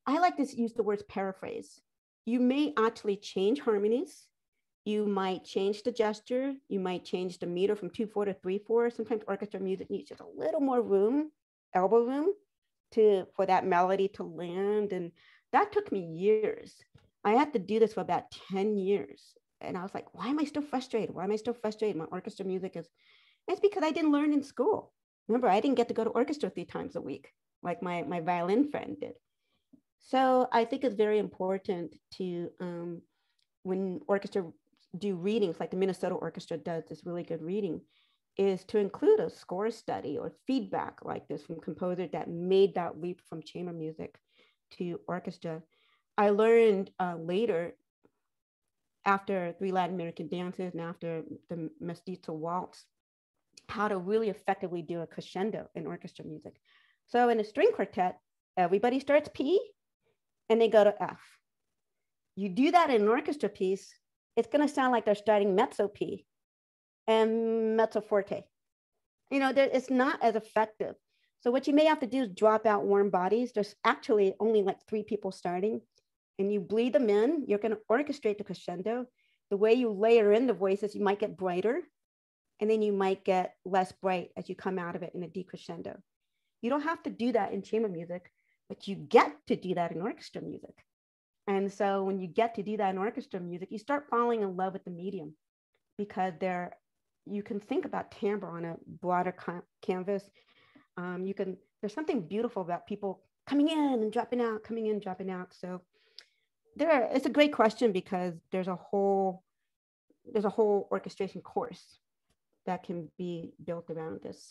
[SPEAKER 4] I like to use the words paraphrase. You may actually change harmonies. You might change the gesture. You might change the meter from 2/4 to 3/4. Sometimes orchestra music needs just a little more room, elbow room, for that melody to land. And that took me years. I had to do this for about 10 years. And I was like, why am I still frustrated? Why am I still frustrated? My orchestra music is, it's because I didn't learn in school. Remember, I didn't get to go to orchestra 3 times a week, like my violin friend did. So I think it's very important to, when orchestra do readings, like the Minnesota Orchestra does this really good reading, is to include a score study or feedback like this from composers that made that leap from chamber music to orchestra. I learned later, after 3 Latin American dances and after the Mestizo waltz, how to really effectively do a crescendo in orchestra music. So in a string quartet, everybody starts P and they go to F. You do that in an orchestra piece, it's going to sound like they're starting mezzo P and mezzo forte. You know, it's not as effective. So what you may have to do is drop out warm bodies. There's actually only like 3 people starting, and you bleed them in. You're going to orchestrate the crescendo. The way you layer in the voices, you might get brighter, and then you might get less bright as you come out of it in a decrescendo. You don't have to do that in chamber music, but you get to do that in orchestra music. And so when you get to do that in orchestra music, you start falling in love with the medium, because you can think about timbre on a broader canvas. There's something beautiful about people coming in and dropping out, coming in, dropping out. So it's a great question, because there's a whole orchestration course that can be built around this.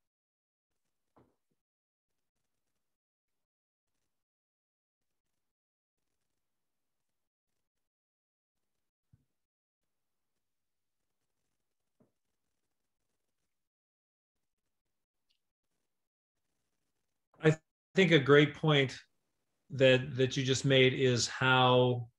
[SPEAKER 3] I think a great point that you just made is how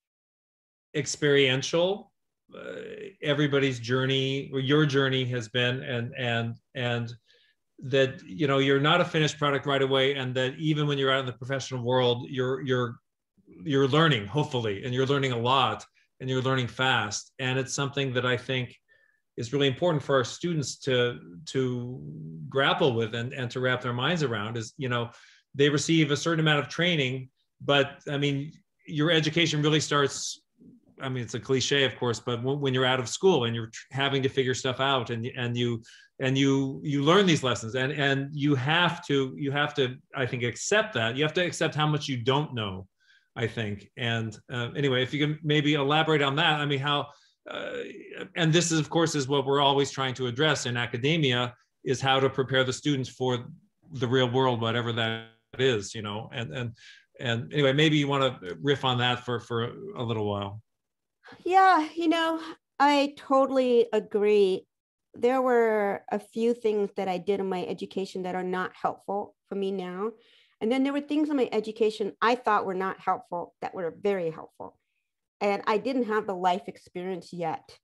[SPEAKER 3] experiential everybody's journey, or your journey, has been, and that, you know, you're not a finished product right away, and that even when you're out in the professional world, you're learning, hopefully, and you're learning a lot, and you're learning fast. And it's something that I think is really important for our students to grapple with and to wrap their minds around. Is, you know, they receive a certain amount of training, but I mean, your education really starts, I mean, it's a cliche, of course, but when you're out of school and you're having to figure stuff out, and you learn these lessons, and you have to, I think, accept that. You have to accept how much you don't know, I think. And anyway, if you can maybe elaborate on that. I mean, how, and this is, of course, is what we're always trying to address in academia, is how to prepare the students for the real world, whatever that is, you know. And anyway, maybe you want to riff on that for a little while.
[SPEAKER 4] Yeah, you know, I totally agree. There were a few things that I did in my education that are not helpful for me now. And then there were things in my education I thought were not helpful that were very helpful. And I didn't have the life experience yet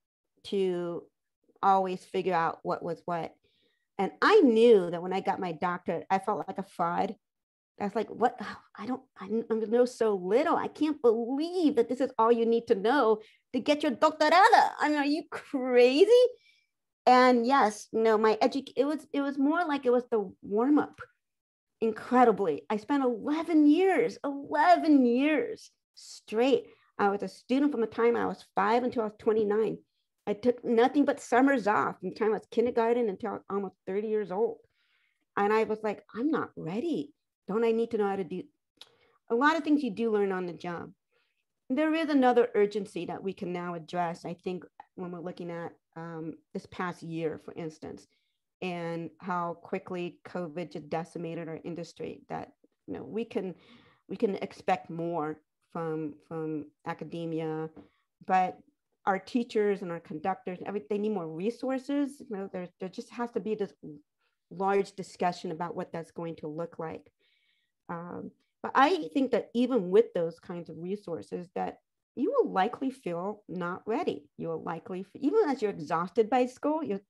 [SPEAKER 4] to always figure out what was what. And I knew that when I got my doctorate, I felt like a fraud. I was like, what? I know so little. I can't believe that this is all you need to know to get your doctorata. I mean, are you crazy? And yes, no, it was more like it was the warm up. Incredibly, I spent 11 years straight. I was a student from the time I was 5 until I was 29. I took nothing but summers off from the time I was kindergarten until I was almost 30 years old. And I was like, I'm not ready. Don't I need to know how to do a lot of things you do learn on the job? There is another urgency that we can now address, I think, when we're looking at this past year, for instance, and how quickly COVID just decimated our industry, that, you know, we can expect more from academia, but our teachers and our conductors, they need more resources. You know, there just has to be this large discussion about what that's going to look like. But I think that even with those kinds of resources, that you will likely feel not ready. You will likely, even as you're exhausted by school, you're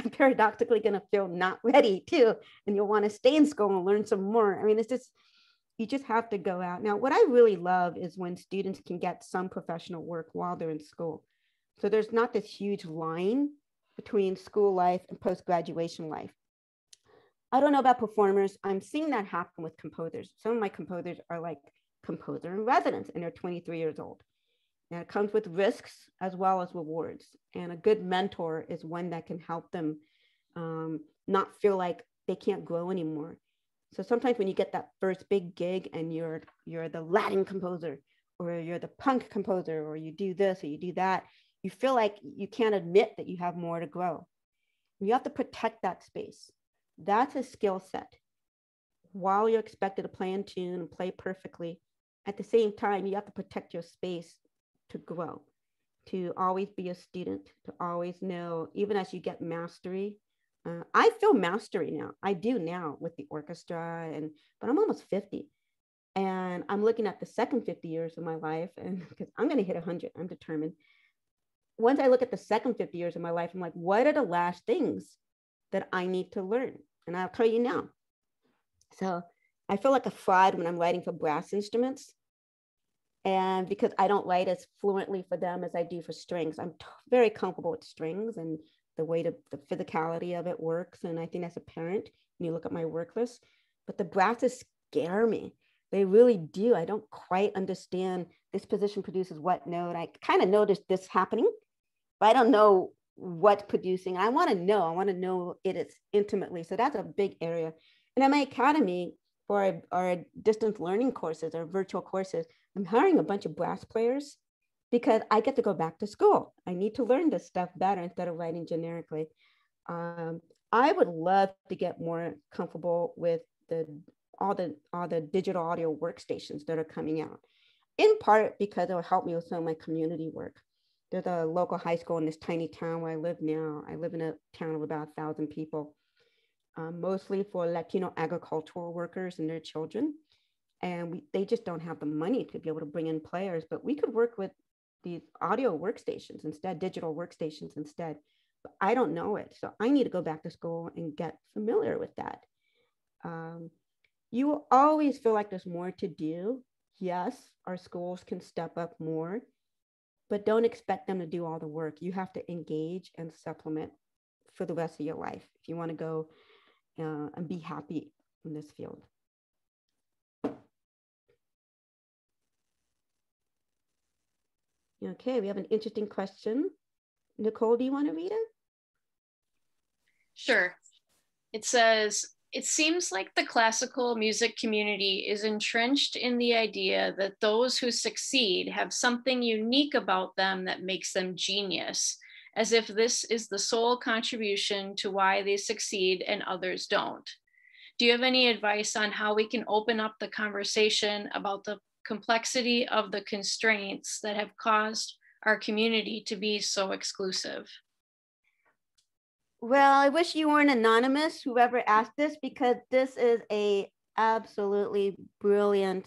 [SPEAKER 4] paradoxically going to feel not ready too. And you'll want to stay in school and learn some more. I mean, it's just, You just have to go out. Now, what I really love is when students can get some professional work while they're in school. So there's not this huge line between school life and post-graduation life. I don't know about performers. I'm seeing that happen with composers. Some of my composers are like composer in residence, and they're 23 years old. And it comes with risks as well as rewards. And a good mentor is one that can help them not feel like they can't grow anymore. So sometimes when you get that first big gig and you're the Latin composer, or you're the punk composer, or you do this or you do that, you feel like you can't admit that you have more to grow. You have to protect that space. That's a skill set. While you're expected to play in tune and play perfectly, at the same time, you have to protect your space to grow, to always be a student, to always know, even as you get mastery. I feel mastery now. I do now with the orchestra, but I'm almost 50. And I'm looking at the second 50 years of my life, and because I'm going to hit 100, I'm determined. Once I look at the second 50 years of my life, I'm like, what are the last things that I need to learn? And I'll tell you now. So I feel like a fraud when I'm writing for brass instruments. And because I don't write as fluently for them as I do for strings, I'm very comfortable with strings and the way the physicality of it works. And I think that's apparent when you look at my work list. But the brasses scare me. They really do. I don't quite understand this position produces what note. I kind of noticed this happening, but I don't know what's producing. I want to know it is intimately. So that's a big area. And at my academy, for our distance learning courses or virtual courses, I'm hiring a bunch of brass players because I get to go back to school. I need to learn this stuff better instead of writing generically. I would love to get more comfortable with all the digital audio workstations that are coming out, in part because it will help me with some of my community work. There's a local high school in this tiny town where I live now. I live in a town of about 1,000 people, mostly for Latino agricultural workers and their children. And they just don't have the money to be able to bring in players, but we could work with these audio workstations instead, digital workstations instead. But I don't know it. So I need to go back to school and get familiar with that. You will always feel like there's more to do. Yes, our schools can step up more, but don't expect them to do all the work. You have to engage and supplement for the rest of your life if you want to go and be happy in this field. Okay, we have an interesting question. Nicole, do you want to read it?
[SPEAKER 1] Sure. It says, it seems like the classical music community is entrenched in the idea that those who succeed have something unique about them that makes them genius, as if this is the sole contribution to why they succeed and others don't. Do you have any advice on how we can open up the conversation about the complexity of the constraints that have caused our community to be so exclusive?
[SPEAKER 4] Well, I wish you weren't anonymous, whoever asked this, because this is a absolutely brilliant,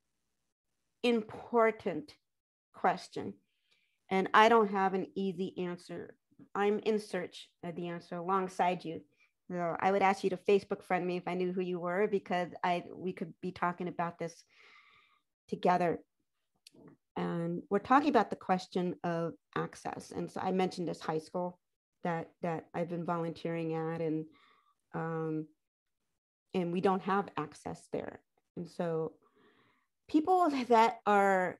[SPEAKER 4] important question. And I don't have an easy answer. I'm in search of the answer alongside you. So I would ask you to Facebook friend me if I knew who you were, because we could be talking about this together. And we're talking about the question of access. And so I mentioned this high school that I've been volunteering at, and we don't have access there. And so people that are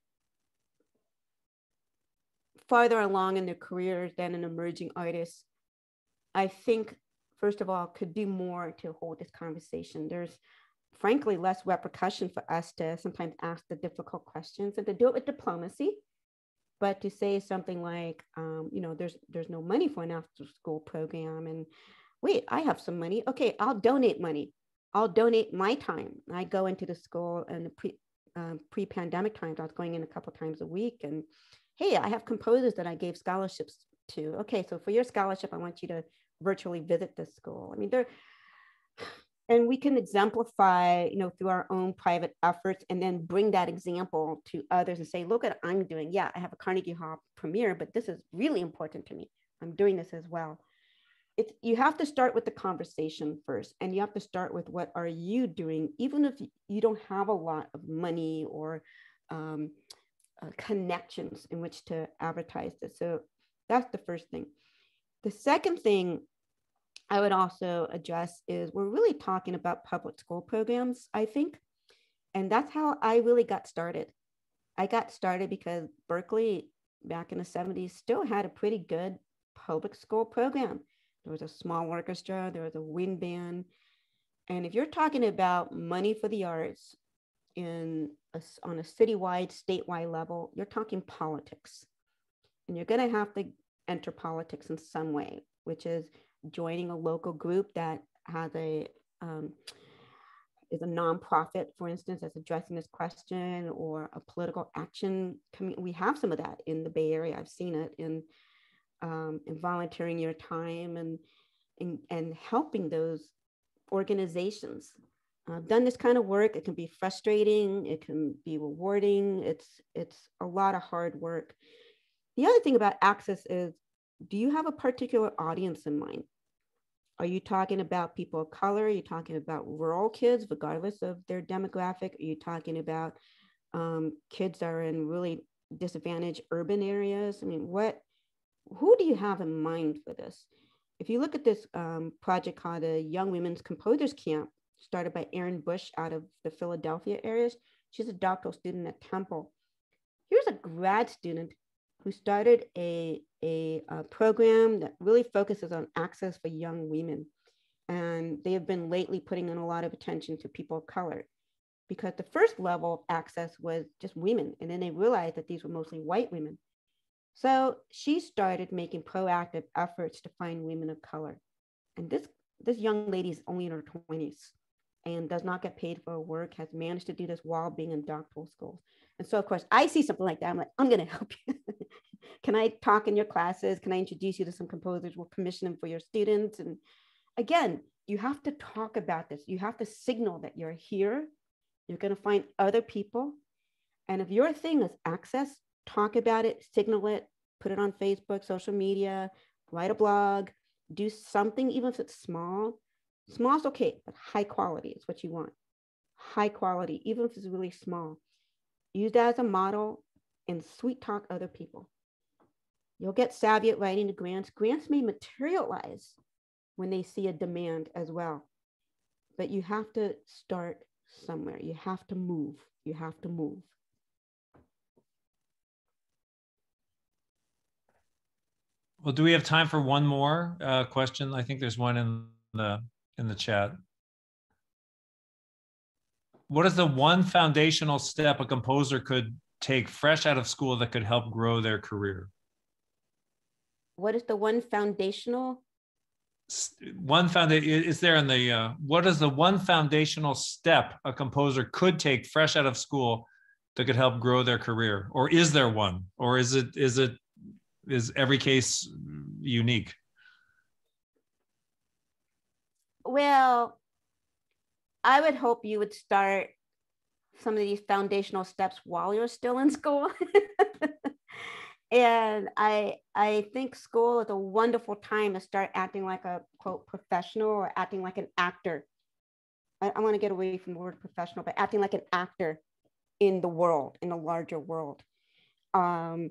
[SPEAKER 4] farther along in their careers than an emerging artist, I think, first of all, could do more to hold this conversation. There's frankly less repercussion for us to sometimes ask the difficult questions and to do it with diplomacy. But to say something like, there's no money for an after school program, and wait, I have some money. Okay, I'll donate money. I'll donate my time. I go into the school, and the pre-pandemic times, I was going in a couple times a week, and hey, I have composers that I gave scholarships to. Okay, so for your scholarship, I want you to virtually visit this school. I mean, and we can exemplify, through our own private efforts, and then bring that example to others and say, look at what I'm doing. Yeah, I have a Carnegie Hall premiere, but this is really important to me. I'm doing this as well. you have to start with the conversation first, and you have to start with what are you doing, even if you don't have a lot of money or connections in which to advertise this. So that's the first thing. The second thing I would also address is we're really talking about public school programs, I think. And that's how I really got started. I got started because Berkeley back in the 70s still had a pretty good public school program. There was a small orchestra, there was a wind band. And if you're talking about money for the arts on a citywide, statewide level, you're talking politics. And you're going to have to enter politics in some way, which is joining a local group that has is a nonprofit, for instance, that's addressing this question, or a political action. We have some of that in the Bay Area. I've seen it in volunteering your time and helping those organizations. I've done this kind of work. It can be frustrating. It can be rewarding. It's a lot of hard work. The other thing about access is, do you have a particular audience in mind? Are you talking about people of color? Are you talking about rural kids, regardless of their demographic? Are you talking about kids that are in really disadvantaged urban areas? I mean, who do you have in mind for this? If you look at this project called the Young Women's Composers Camp, started by Erin Bush out of the Philadelphia areas. She's a doctoral student at Temple. Here's a grad student who started a program that really focuses on access for young women. And they have been lately putting in a lot of attention to people of color, because the first level of access was just women. And then they realized that these were mostly white women. So she started making proactive efforts to find women of color. And this young lady is only in her 20s and does not get paid for her work, has managed to do this while being in doctoral school. And so, of course, I see something like that. I'm like, I'm going to help you. Can I talk in your classes? Can I introduce you to some composers? We'll commission them for your students. And again, you have to talk about this. You have to signal that you're here. You're going to find other people. And if your thing is access, talk about it, signal it, put it on Facebook, social media, write a blog, do something, even if it's small. Small is okay, but high quality is what you want. High quality, even if it's really small. Use that as a model and sweet talk other people. You'll get savvy at writing the grants. Grants may materialize when they see a demand as well. But you have to start somewhere. You have to move. You have to move.
[SPEAKER 3] Well, do we have time for one more question? I think there's one in the chat. What is the one foundational step a composer could take fresh out of school that could help grow their career?
[SPEAKER 4] What is the one foundational?
[SPEAKER 3] Is there in the, what is the one foundational step a composer could take fresh out of school that could help grow their career? Or is there one? Or is every case unique?
[SPEAKER 4] Well, I would hope you would start some of these foundational steps while you're still in school. And I think school is a wonderful time to start acting like a, quote, professional, or acting like an actor. I want to get away from the word professional, but acting like an actor in the world, in a larger world. And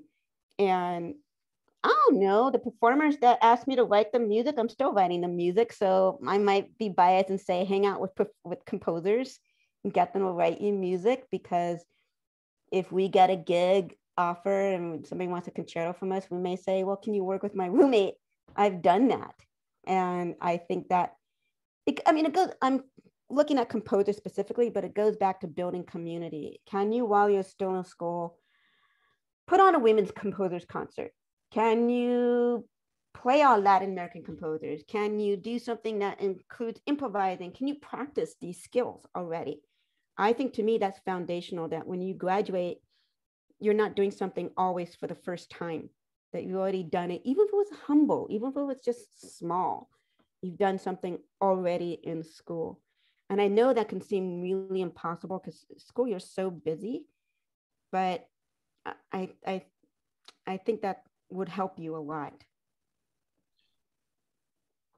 [SPEAKER 4] I don't know, the performers that asked me to write the music, I'm still writing the music. So I might be biased and say, hang out with composers and get them to write you music, because if we get a gig offer and somebody wants a concerto from us, we may say, well, can you work with my roommate? I've done that. And I think that, I'm looking at composers specifically, but it goes back to building community. Can you, while you're still in school, put on a women's composers concert? Can you play all Latin American composers? Can you do something that includes improvising? Can you practice these skills already? I think, to me, that's foundational, that when you graduate, you're not doing something always for the first time, that you've already done it, even if it was humble, even if it was just small, you've done something already in school. And I know that can seem really impossible because school, you're so busy, but I think that would help you a lot.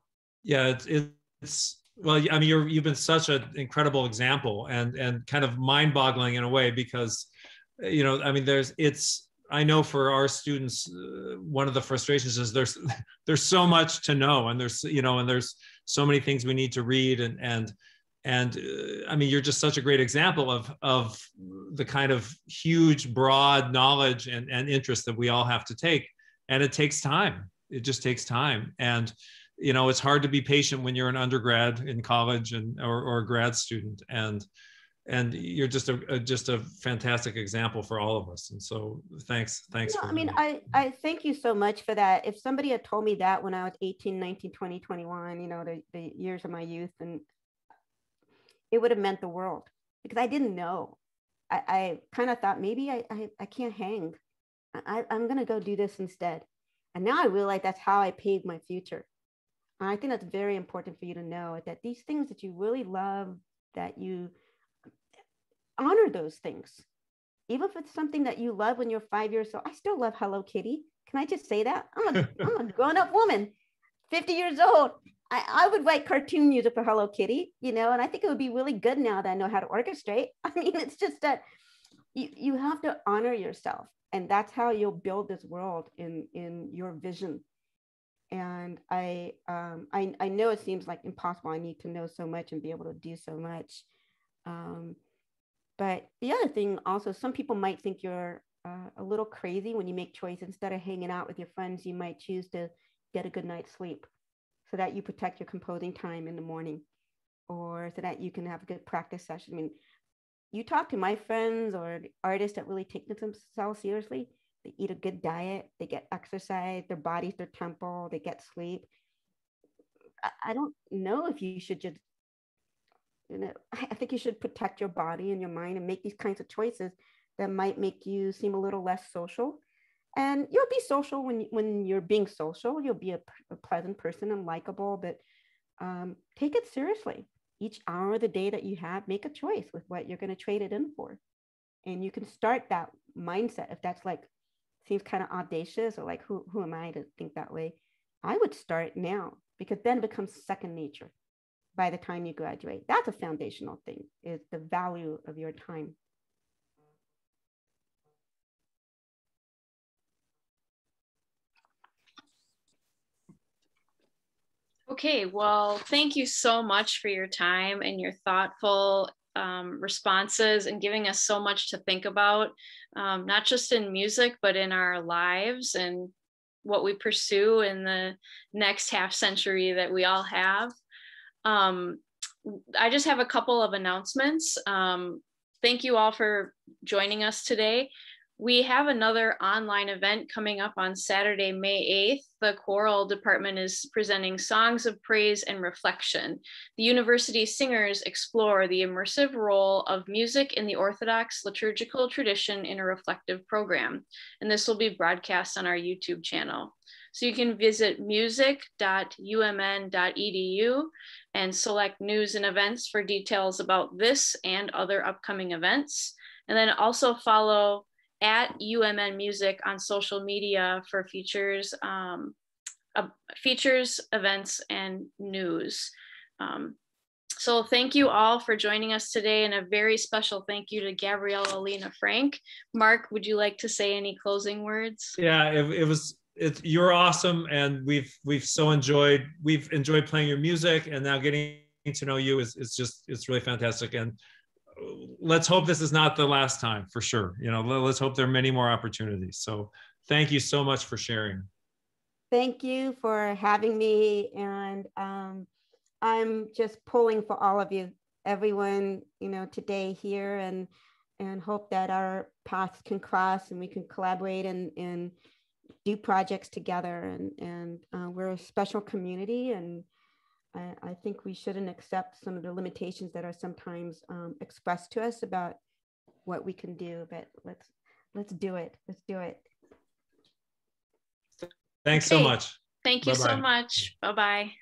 [SPEAKER 3] Yeah, it's well, I mean, you've been such an incredible example, and kind of mind-boggling in a way, because I mean, I know for our students, one of the frustrations is there's so much to know, and there's so many things we need to read, and I mean, you're just such a great example of the kind of huge, broad knowledge and interest that we all have to take, and it takes time. It just takes time, and it's hard to be patient when you're an undergrad in college or a grad student, and you're just a fantastic example for all of us. And so thanks for
[SPEAKER 4] I mean, I thank you so much for that. If somebody had told me that when I was 18, 19, 20, 21, the years of my youth, and it would have meant the world, because I didn't know. I kind of thought maybe I can't hang. I'm going to go do this instead. And now I realize that's how I paved my future. And I think that's very important for you to know, that these things that you really love, that you honor those things. Even if it's something that you love when you're 5 years old. I still love Hello Kitty. Can I just say that? I'm a grown-up woman, 50 years old. I would write cartoon music for Hello Kitty, and I think it would be really good now that I know how to orchestrate. I mean, it's just that you have to honor yourself, and that's how you'll build this world in your vision. And I know it seems like impossible. I need to know so much and be able to do so much. But the other thing also, some people might think you're a little crazy when you make choice. Instead of hanging out with your friends, you might choose to get a good night's sleep, so that you protect your composing time in the morning, or so that you can have a good practice session. I mean, you talk to my friends or artists that really take themselves seriously. They eat a good diet, they get exercise, their body's their temple, they get sleep. I don't know if you should just, I think you should protect your body and your mind and make these kinds of choices that might make you seem a little less social. And you'll be social when you're being social. You'll be a pleasant person and likable, but take it seriously. Each hour of the day that you have, make a choice with what you're going to trade it in for. And you can start that mindset. If that's like, seems kind of audacious, or like, who am I to think that way? I would start now, because then it becomes second nature by the time you graduate. That's a foundational thing, is the value of your time.
[SPEAKER 1] Okay, well, thank you so much for your time and your thoughtful responses, and giving us so much to think about, not just in music, but in our lives and what we pursue in the next half century that we all have. I just have a couple of announcements. Thank you all for joining us today. We have another online event coming up on Saturday, May 8th. The choral department is presenting Songs of Praise and Reflection. The university singers explore the immersive role of music in the Orthodox liturgical tradition in a reflective program. And this will be broadcast on our YouTube channel. So you can visit music.umn.edu and select news and events for details about this and other upcoming events. And then also follow at UMN Music on social media for features, events, and news. So thank you all for joining us today, and a very special thank you to Gabriela Lena Frank. Mark, would you like to say any closing words?
[SPEAKER 3] Yeah, you're awesome, and we've enjoyed playing your music, and now getting to know you it's really fantastic. And let's hope this is not the last time, for sure. Let's hope there are many more opportunities. So thank you so much for sharing.
[SPEAKER 4] Thank you for having me. And I'm just pulling for all of you, everyone, today here, and hope that our paths can cross and we can collaborate and do projects together. And we're a special community, and I think we shouldn't accept some of the limitations that are sometimes expressed to us about what we can do, but let's do it. Let's do it.
[SPEAKER 3] Thanks so much.
[SPEAKER 1] Thank you so much. Bye-bye.